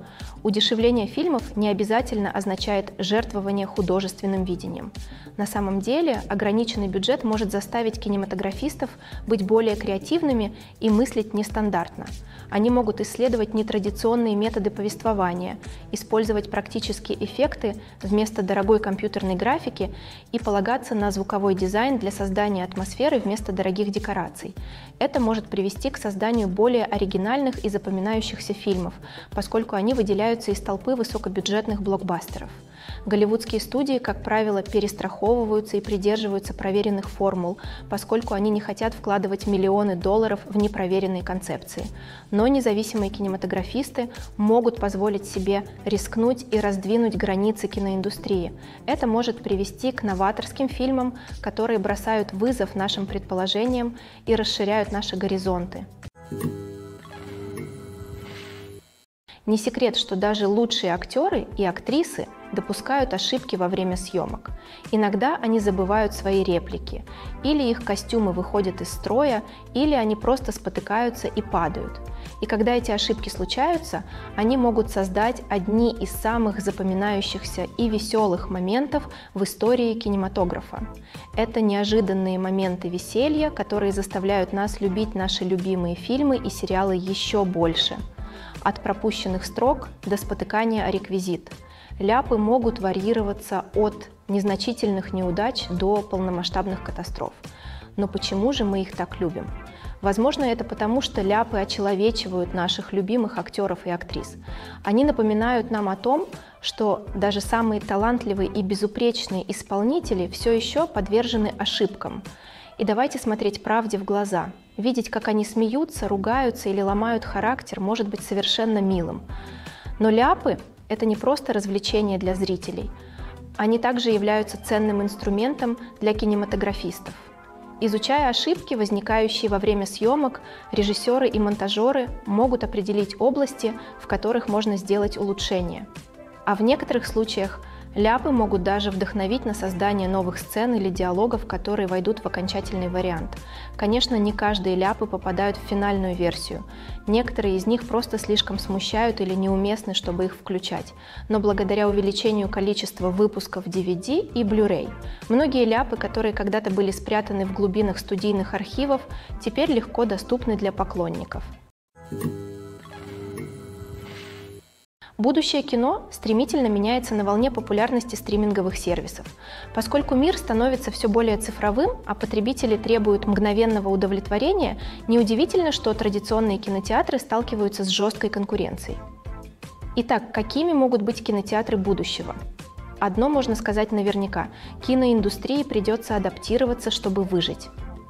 Удешевление фильмов не обязательно означает жертвование художественным видением. На самом деле, ограниченный бюджет может заставить кинематографистов быть более креативными и мыслить нестандартно. Они могут исследовать нетрадиционные методы повествования, использовать практические эффекты вместо дорогой компьютерной графики и полагаться на звуковой дизайн для создания атмосферы вместо дорогих декораций. Это может привести к созданию более оригинальных и запоминающихся фильмов, поскольку они выделяются из толпы высокобюджетных блокбастеров. Голливудские студии, как правило, перестраховываются и придерживаются проверенных формул, поскольку они не хотят вкладывать миллионы долларов в непроверенные концепции. Но независимые кинематографисты могут позволить себе рискнуть и раздвинуть границы киноиндустрии. Это может привести к новаторским фильмам, которые бросают вызов нашим предположениям и расширяют наши горизонты. Не секрет, что даже лучшие актеры и актрисы допускают ошибки во время съемок. Иногда они забывают свои реплики, или их костюмы выходят из строя, или они просто спотыкаются и падают. И когда эти ошибки случаются, они могут создать одни из самых запоминающихся и веселых моментов в истории кинематографа. Это неожиданные моменты веселья, которые заставляют нас любить наши любимые фильмы и сериалы еще больше. От пропущенных строк до спотыкания о реквизит. Ляпы могут варьироваться от незначительных неудач до полномасштабных катастроф. Но почему же мы их так любим? Возможно, это потому, что ляпы очеловечивают наших любимых актеров и актрис. Они напоминают нам о том, что даже самые талантливые и безупречные исполнители все еще подвержены ошибкам. И давайте смотреть правде в глаза. Видеть, как они смеются, ругаются или ломают характер, может быть совершенно милым. Но ляпы – это не просто развлечение для зрителей. Они также являются ценным инструментом для кинематографистов. Изучая ошибки, возникающие во время съемок, режиссеры и монтажеры могут определить области, в которых можно сделать улучшения. А в некоторых случаях ляпы могут даже вдохновить на создание новых сцен или диалогов, которые войдут в окончательный вариант. Конечно, не каждые ляпы попадают в финальную версию. Некоторые из них просто слишком смущают или неуместны, чтобы их включать. Но благодаря увеличению количества выпусков ди ви ди и Blu-ray, многие ляпы, которые когда-то были спрятаны в глубинах студийных архивов, теперь легко доступны для поклонников. Будущее кино стремительно меняется на волне популярности стриминговых сервисов. Поскольку мир становится все более цифровым, а потребители требуют мгновенного удовлетворения, неудивительно, что традиционные кинотеатры сталкиваются с жесткой конкуренцией. Итак, какими могут быть кинотеатры будущего? Одно можно сказать наверняка – киноиндустрии придется адаптироваться, чтобы выжить.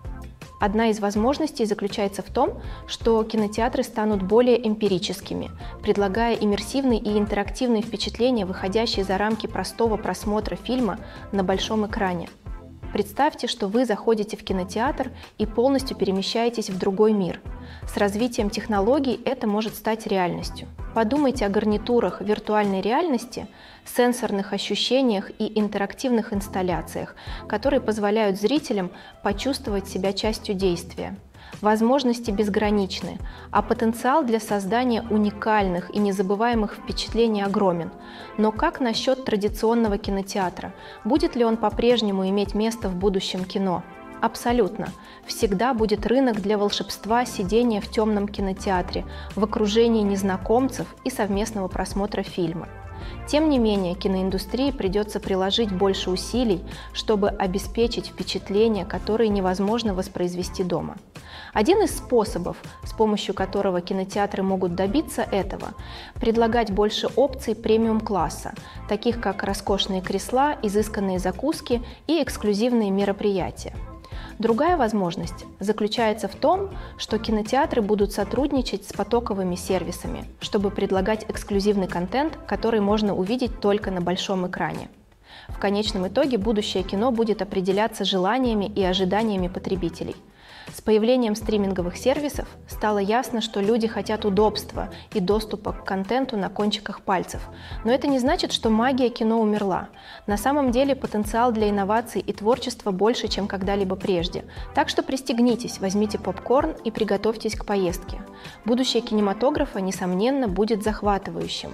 Одна из возможностей заключается в том, что кинотеатры станут более эмпирическими, предлагая иммерсивные и интерактивные впечатления, выходящие за рамки простого просмотра фильма на большом экране. Представьте, что вы заходите в кинотеатр и полностью перемещаетесь в другой мир. С развитием технологий это может стать реальностью. Подумайте о гарнитурах виртуальной реальности, сенсорных ощущениях и интерактивных инсталляциях, которые позволяют зрителям почувствовать себя частью действия. Возможности безграничны, а потенциал для создания уникальных и незабываемых впечатлений огромен. Но как насчет традиционного кинотеатра? Будет ли он по-прежнему иметь место в будущем кино? Абсолютно. Всегда будет рынок для волшебства сидения в темном кинотеатре, в окружении незнакомцев и совместного просмотра фильма. Тем не менее, киноиндустрии придется приложить больше усилий, чтобы обеспечить впечатления, которые невозможно воспроизвести дома. Один из способов, с помощью которого кинотеатры могут добиться этого, предлагать больше опций премиум-класса, таких как роскошные кресла, изысканные закуски и эксклюзивные мероприятия. Другая возможность заключается в том, что кинотеатры будут сотрудничать с потоковыми сервисами, чтобы предлагать эксклюзивный контент, который можно увидеть только на большом экране. В конечном итоге будущее кино будет определяться желаниями и ожиданиями потребителей. С появлением стриминговых сервисов стало ясно, что люди хотят удобства и доступа к контенту на кончиках пальцев. Но это не значит, что магия кино умерла. На самом деле потенциал для инноваций и творчества больше, чем когда-либо прежде. Так что пристегнитесь, возьмите попкорн и приготовьтесь к поездке. Будущее кинематографа, несомненно, будет захватывающим.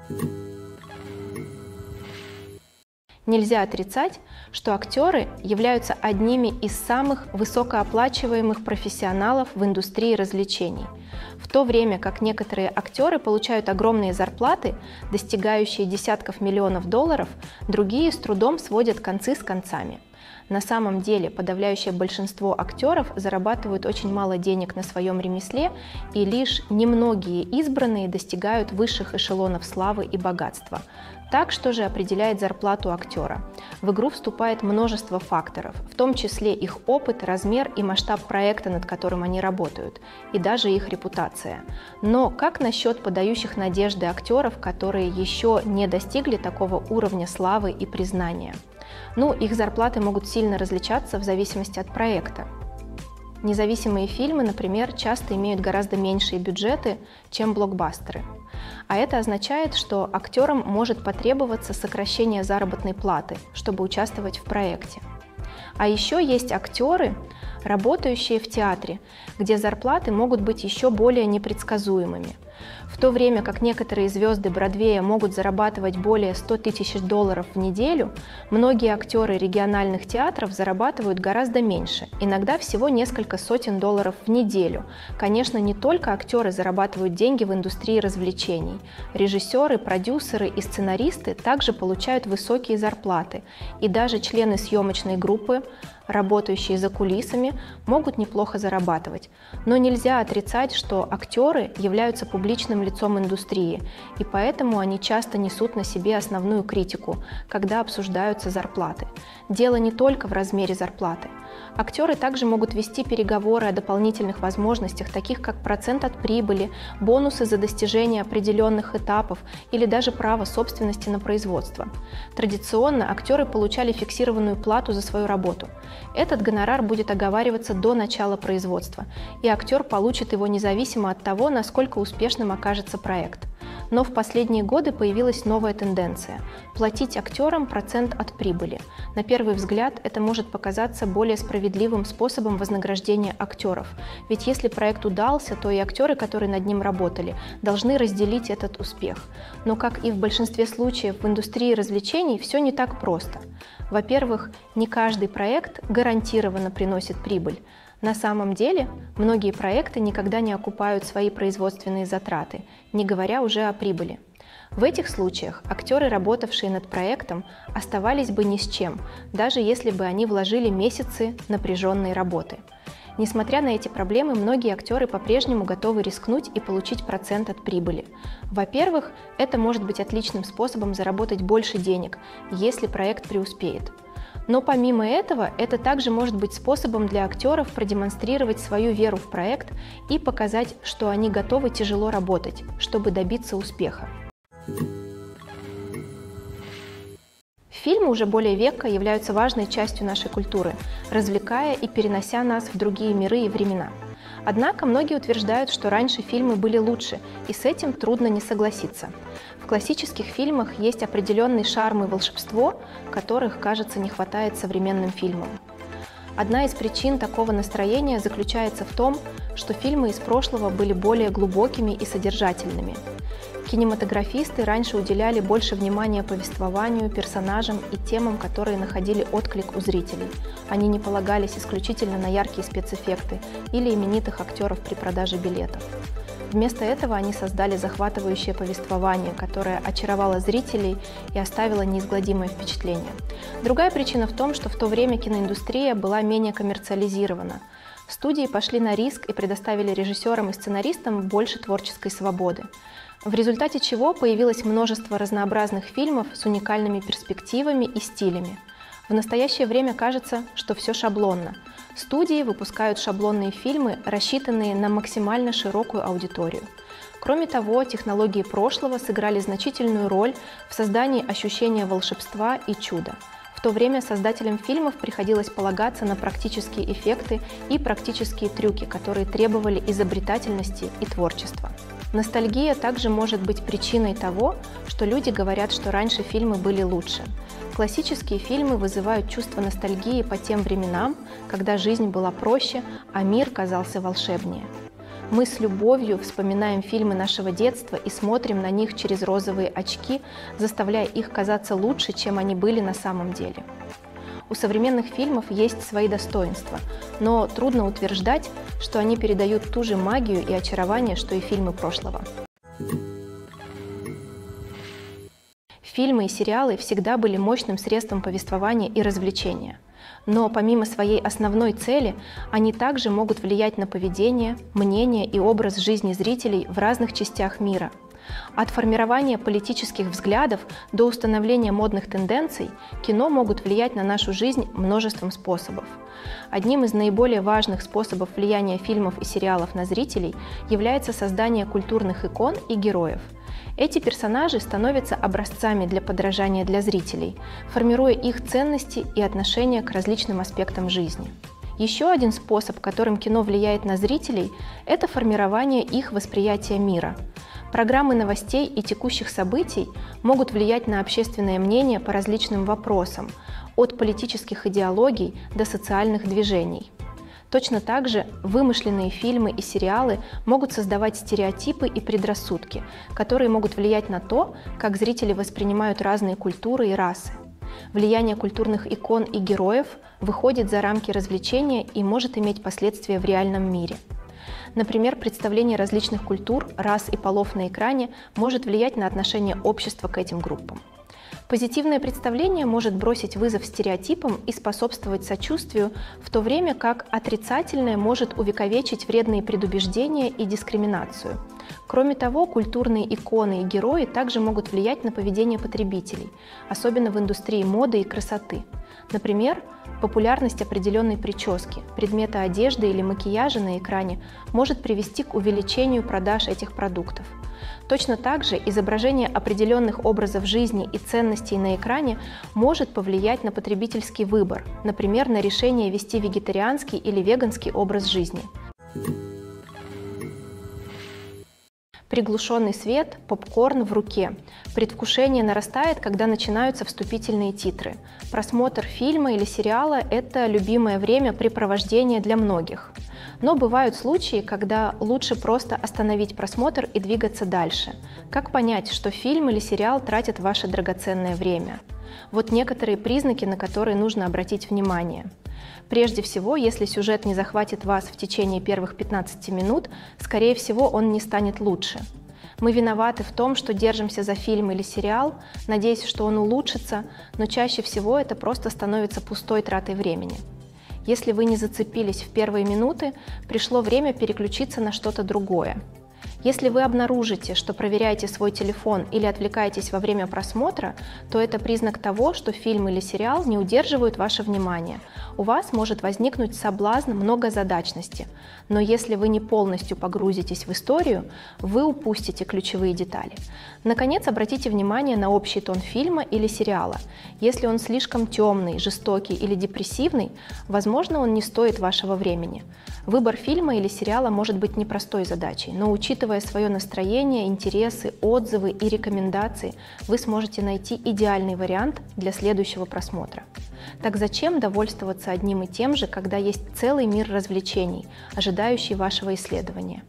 Нельзя отрицать, что актеры являются одними из самых высокооплачиваемых профессионалов в индустрии развлечений, в то время как некоторые актеры получают огромные зарплаты, достигающие десятков миллионов долларов, другие с трудом сводят концы с концами. На самом деле подавляющее большинство актеров зарабатывают очень мало денег на своем ремесле, и лишь немногие избранные достигают высших эшелонов славы и богатства. Так, что же определяет зарплату актера? В игру вступает множество факторов, в том числе их опыт, размер и масштаб проекта, над которым они работают, и даже их репутация. Но как насчет подающих надежды актеров, которые еще не достигли такого уровня славы и признания? Ну, их зарплаты могут сильно различаться в зависимости от проекта. Независимые фильмы, например, часто имеют гораздо меньшие бюджеты, чем блокбастеры. А это означает, что актерам может потребоваться сокращение заработной платы, чтобы участвовать в проекте. А еще есть актеры, работающие в театре, где зарплаты могут быть еще более непредсказуемыми. В то время как некоторые звезды Бродвея могут зарабатывать более ста тысяч долларов в неделю, многие актеры региональных театров зарабатывают гораздо меньше, иногда всего несколько сотен долларов в неделю. Конечно, не только актеры зарабатывают деньги в индустрии развлечений. Режиссеры, продюсеры и сценаристы также получают высокие зарплаты, и даже члены съемочной группы, работающие за кулисами, могут неплохо зарабатывать. Но нельзя отрицать, что актеры являются публичным лицом индустрии, и поэтому они часто несут на себе основную критику, когда обсуждаются зарплаты. Дело не только в размере зарплаты. Актеры также могут вести переговоры о дополнительных возможностях, таких как процент от прибыли, бонусы за достижение определенных этапов или даже право собственности на производство. Традиционно актеры получали фиксированную плату за свою работу. Этот гонорар будет оговариваться до начала производства, и актер получит его независимо от того, насколько успешным окажется проект. Но в последние годы появилась новая тенденция – платить актерам процент от прибыли. На первый взгляд это может показаться более справедливым способом вознаграждения актеров, ведь если проект удался, то и актеры, которые над ним работали, должны разделить этот успех. Но, как и в большинстве случаев в индустрии развлечений, все не так просто. Во-первых, не каждый проект гарантированно приносит прибыль. На самом деле, многие проекты никогда не окупают свои производственные затраты, не говоря уже о прибыли. В этих случаях актеры, работавшие над проектом, оставались бы ни с чем, даже если бы они вложили месяцы напряженной работы. Несмотря на эти проблемы, многие актеры по-прежнему готовы рискнуть и получить процент от прибыли. Во-первых, это может быть отличным способом заработать больше денег, если проект преуспеет. Но помимо этого, это также может быть способом для актеров продемонстрировать свою веру в проект и показать, что они готовы тяжело работать, чтобы добиться успеха. Фильмы уже более века являются важной частью нашей культуры, развлекая и перенося нас в другие миры и времена. Однако многие утверждают, что раньше фильмы были лучше, и с этим трудно не согласиться. В классических фильмах есть определенный шарм и волшебство, которых, кажется, не хватает современным фильмам. Одна из причин такого настроения заключается в том, что фильмы из прошлого были более глубокими и содержательными. Кинематографисты раньше уделяли больше внимания повествованию, персонажам и темам, которые находили отклик у зрителей. Они не полагались исключительно на яркие спецэффекты или именитых актеров при продаже билетов. Вместо этого они создали захватывающее повествование, которое очаровало зрителей и оставило неизгладимое впечатление. Другая причина в том, что в то время киноиндустрия была менее коммерциализирована. Студии пошли на риск и предоставили режиссерам и сценаристам больше творческой свободы, в результате чего появилось множество разнообразных фильмов с уникальными перспективами и стилями. В настоящее время кажется, что все шаблонно. Студии выпускают шаблонные фильмы, рассчитанные на максимально широкую аудиторию. Кроме того, технологии прошлого сыграли значительную роль в создании ощущения волшебства и чуда. В то время создателям фильмов приходилось полагаться на практические эффекты и практические трюки, которые требовали изобретательности и творчества. Ностальгия также может быть причиной того, что люди говорят, что раньше фильмы были лучше. Классические фильмы вызывают чувство ностальгии по тем временам, когда жизнь была проще, а мир казался волшебнее. Мы с любовью вспоминаем фильмы нашего детства и смотрим на них через розовые очки, заставляя их казаться лучше, чем они были на самом деле. У современных фильмов есть свои достоинства, но трудно утверждать, что они передают ту же магию и очарование, что и фильмы прошлого. Фильмы и сериалы всегда были мощным средством повествования и развлечения. Но помимо своей основной цели, они также могут влиять на поведение, мнение и образ жизни зрителей в разных частях мира. От формирования политических взглядов до установления модных тенденций кино могут влиять на нашу жизнь множеством способов. Одним из наиболее важных способов влияния фильмов и сериалов на зрителей является создание культурных икон и героев. Эти персонажи становятся образцами для подражания для зрителей, формируя их ценности и отношения к различным аспектам жизни. Еще один способ, которым кино влияет на зрителей, это формирование их восприятия мира. Программы новостей и текущих событий могут влиять на общественное мнение по различным вопросам, от политических идеологий до социальных движений. Точно так же вымышленные фильмы и сериалы могут создавать стереотипы и предрассудки, которые могут влиять на то, как зрители воспринимают разные культуры и расы. Влияние культурных икон и героев выходит за рамки развлечения и может иметь последствия в реальном мире. Например, представление различных культур, рас и полов на экране может влиять на отношение общества к этим группам. Позитивное представление может бросить вызов стереотипам и способствовать сочувствию, в то время как отрицательное может увековечить вредные предубеждения и дискриминацию. Кроме того, культурные иконы и герои также могут влиять на поведение потребителей, особенно в индустрии моды и красоты. Например, популярность определенной прически, предмета одежды или макияжа на экране может привести к увеличению продаж этих продуктов. Точно так же изображение определенных образов жизни и ценностей на экране может повлиять на потребительский выбор, например, на решение вести вегетарианский или веганский образ жизни. Приглушенный свет, попкорн в руке. Предвкушение нарастает, когда начинаются вступительные титры. Просмотр фильма или сериала – это любимое времяпрепровождение для многих. Но бывают случаи, когда лучше просто остановить просмотр и двигаться дальше. Как понять, что фильм или сериал тратят ваше драгоценное время? Вот некоторые признаки, на которые нужно обратить внимание. Прежде всего, если сюжет не захватит вас в течение первых пятнадцати минут, скорее всего, он не станет лучше. Мы виноваты в том, что держимся за фильм или сериал, надеясь, что он улучшится, но чаще всего это просто становится пустой тратой времени. Если вы не зацепились в первые минуты, пришло время переключиться на что-то другое. Если вы обнаружите, что проверяете свой телефон или отвлекаетесь во время просмотра, то это признак того, что фильм или сериал не удерживают ваше внимание. У вас может возникнуть соблазн многозадачности, но если вы не полностью погрузитесь в историю, вы упустите ключевые детали. Наконец, обратите внимание на общий тон фильма или сериала. Если он слишком темный, жестокий или депрессивный, возможно, он не стоит вашего времени. Выбор фильма или сериала может быть непростой задачей, но учитывая свое настроение, интересы, отзывы и рекомендации, вы сможете найти идеальный вариант для следующего просмотра. Так зачем довольствоваться одним и тем же, когда есть целый мир развлечений, ожидающий вашего исследования?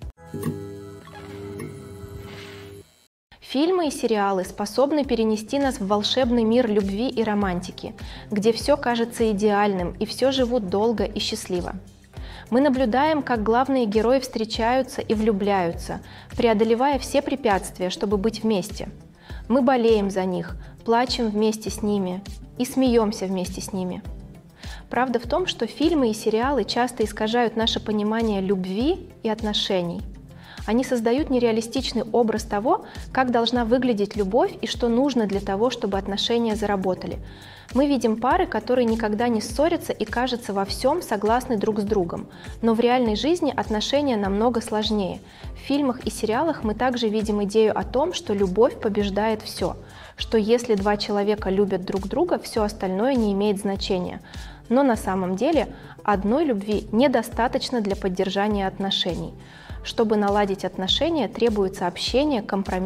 Фильмы и сериалы способны перенести нас в волшебный мир любви и романтики, где все кажется идеальным и все живут долго и счастливо. Мы наблюдаем, как главные герои встречаются и влюбляются, преодолевая все препятствия, чтобы быть вместе. Мы болеем за них, плачем вместе с ними и смеемся вместе с ними. Правда в том, что фильмы и сериалы часто искажают наше понимание любви и отношений. Они создают нереалистичный образ того, как должна выглядеть любовь и что нужно для того, чтобы отношения заработали. Мы видим пары, которые никогда не ссорятся и, кажется, во всем согласны друг с другом. Но в реальной жизни отношения намного сложнее. В фильмах и сериалах мы также видим идею о том, что любовь побеждает все, что если два человека любят друг друга, все остальное не имеет значения. Но на самом деле одной любви недостаточно для поддержания отношений. Чтобы наладить отношения, требуется общение, компромисс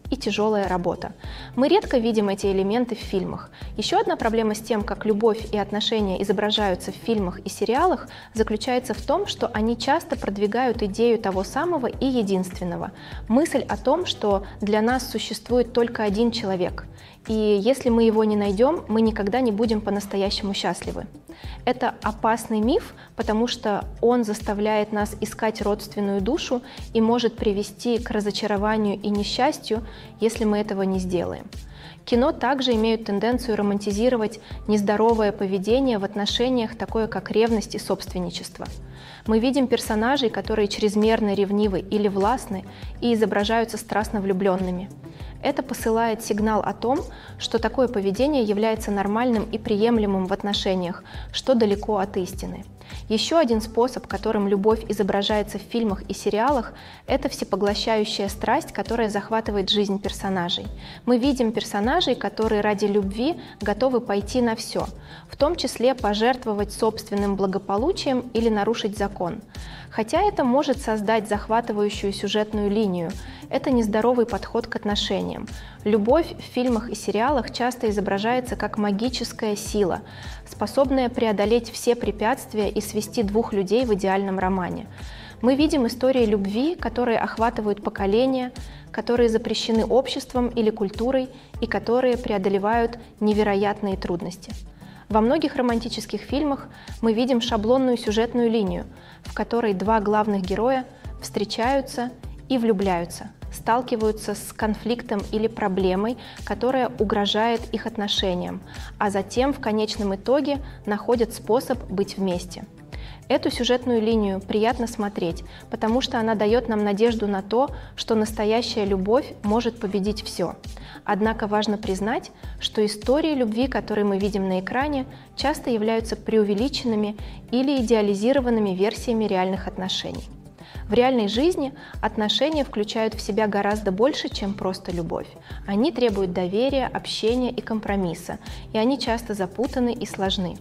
и тяжелая работа. Мы редко видим эти элементы в фильмах. Еще одна проблема с тем, как любовь и отношения изображаются в фильмах и сериалах, заключается в том, что они часто продвигают идею того самого и единственного. Мысль о том, что для нас существует только один человек, и если мы его не найдем, мы никогда не будем по-настоящему счастливы. Это опасный миф, потому что он заставляет нас искать родственную душу и может привести к разочарованию и несчастью, если мы этого не сделаем. Кино также имеют тенденцию романтизировать нездоровое поведение в отношениях, такое как ревность и собственничество. Мы видим персонажей, которые чрезмерно ревнивы или властны и изображаются страстно влюбленными. Это посылает сигнал о том, что такое поведение является нормальным и приемлемым в отношениях, что далеко от истины. Еще один способ, которым любовь изображается в фильмах и сериалах, это всепоглощающая страсть, которая захватывает жизнь персонажей. Мы видим персонажей, которые ради любви готовы пойти на все, в том числе пожертвовать собственным благополучием или нарушить закон. Хотя это может создать захватывающую сюжетную линию, это нездоровый подход к отношениям. Любовь в фильмах и сериалах часто изображается как магическая сила, способная преодолеть все препятствия и свести двух людей в идеальном романе. Мы видим истории любви, которые охватывают поколения, которые запрещены обществом или культурой и которые преодолевают невероятные трудности. Во многих романтических фильмах мы видим шаблонную сюжетную линию, в которой два главных героя встречаются и влюбляются, сталкиваются с конфликтом или проблемой, которая угрожает их отношениям, а затем в конечном итоге находят способ быть вместе. Эту сюжетную линию приятно смотреть, потому что она дает нам надежду на то, что настоящая любовь может победить все. Однако важно признать, что истории любви, которые мы видим на экране, часто являются преувеличенными или идеализированными версиями реальных отношений. В реальной жизни отношения включают в себя гораздо больше, чем просто любовь. Они требуют доверия, общения и компромисса, и они часто запутаны и сложны.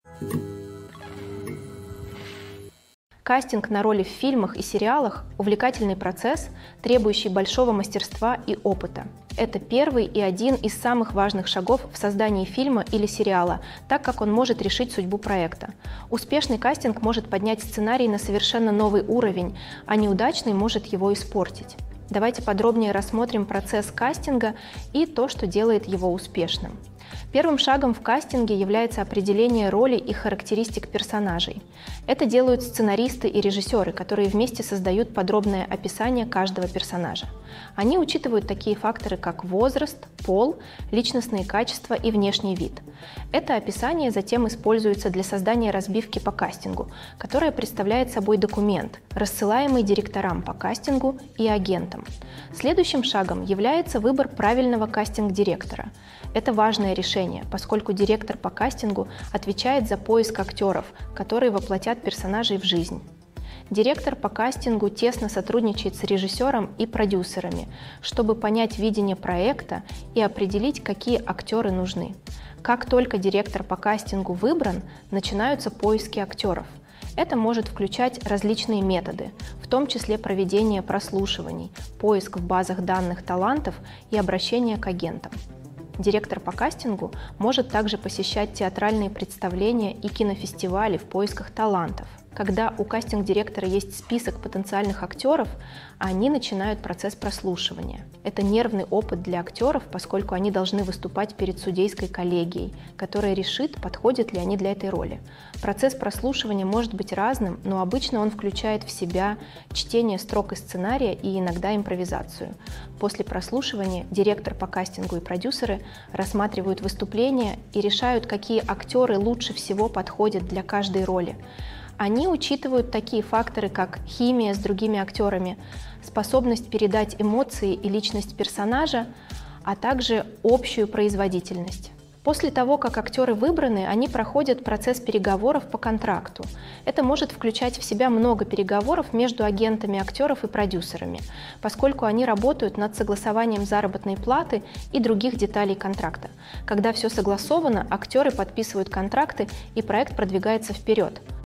Кастинг на роли в фильмах и сериалах – увлекательный процесс, требующий большого мастерства и опыта. Это первый и один из самых важных шагов в создании фильма или сериала, так как он может решить судьбу проекта. Успешный кастинг может поднять сценарий на совершенно новый уровень, а неудачный может его испортить. Давайте подробнее рассмотрим процесс кастинга и то, что делает его успешным. Первым шагом в кастинге является определение роли и характеристик персонажей. Это делают сценаристы и режиссеры, которые вместе создают подробное описание каждого персонажа. Они учитывают такие факторы, как возраст, пол, личностные качества и внешний вид. Это описание затем используется для создания разбивки по кастингу, которая представляет собой документ, рассылаемый директорам по кастингу и агентам. Следующим шагом является выбор правильного кастинг-директора. Это важное решение, поскольку директор по кастингу отвечает за поиск актеров, которые воплотят персонажей в жизнь. Директор по кастингу тесно сотрудничает с режиссером и продюсерами, чтобы понять видение проекта и определить, какие актеры нужны. Как только директор по кастингу выбран, начинаются поиски актеров. Это может включать различные методы, в том числе проведение прослушиваний, поиск в базах данных талантов и обращение к агентам. Директор по кастингу может также посещать театральные представления и кинофестивали в поисках талантов. Когда у кастинг-директора есть список потенциальных актеров, они начинают процесс прослушивания. Это нервный опыт для актеров, поскольку они должны выступать перед судейской коллегией, которая решит, подходят ли они для этой роли. Процесс прослушивания может быть разным, но обычно он включает в себя чтение строк из сценария и иногда импровизацию. После прослушивания директор по кастингу и продюсеры рассматривают выступления и решают, какие актеры лучше всего подходят для каждой роли. Они учитывают такие факторы, как химия с другими актерами, способность передать эмоции и личность персонажа, а также общую производительность. После того, как актеры выбраны, они проходят процесс переговоров по контракту. Это может включать в себя много переговоров между агентами актеров и продюсерами, поскольку они работают над согласованием заработной платы и других деталей контракта. Когда все согласовано, актеры подписывают контракты, и проект продвигается вперед.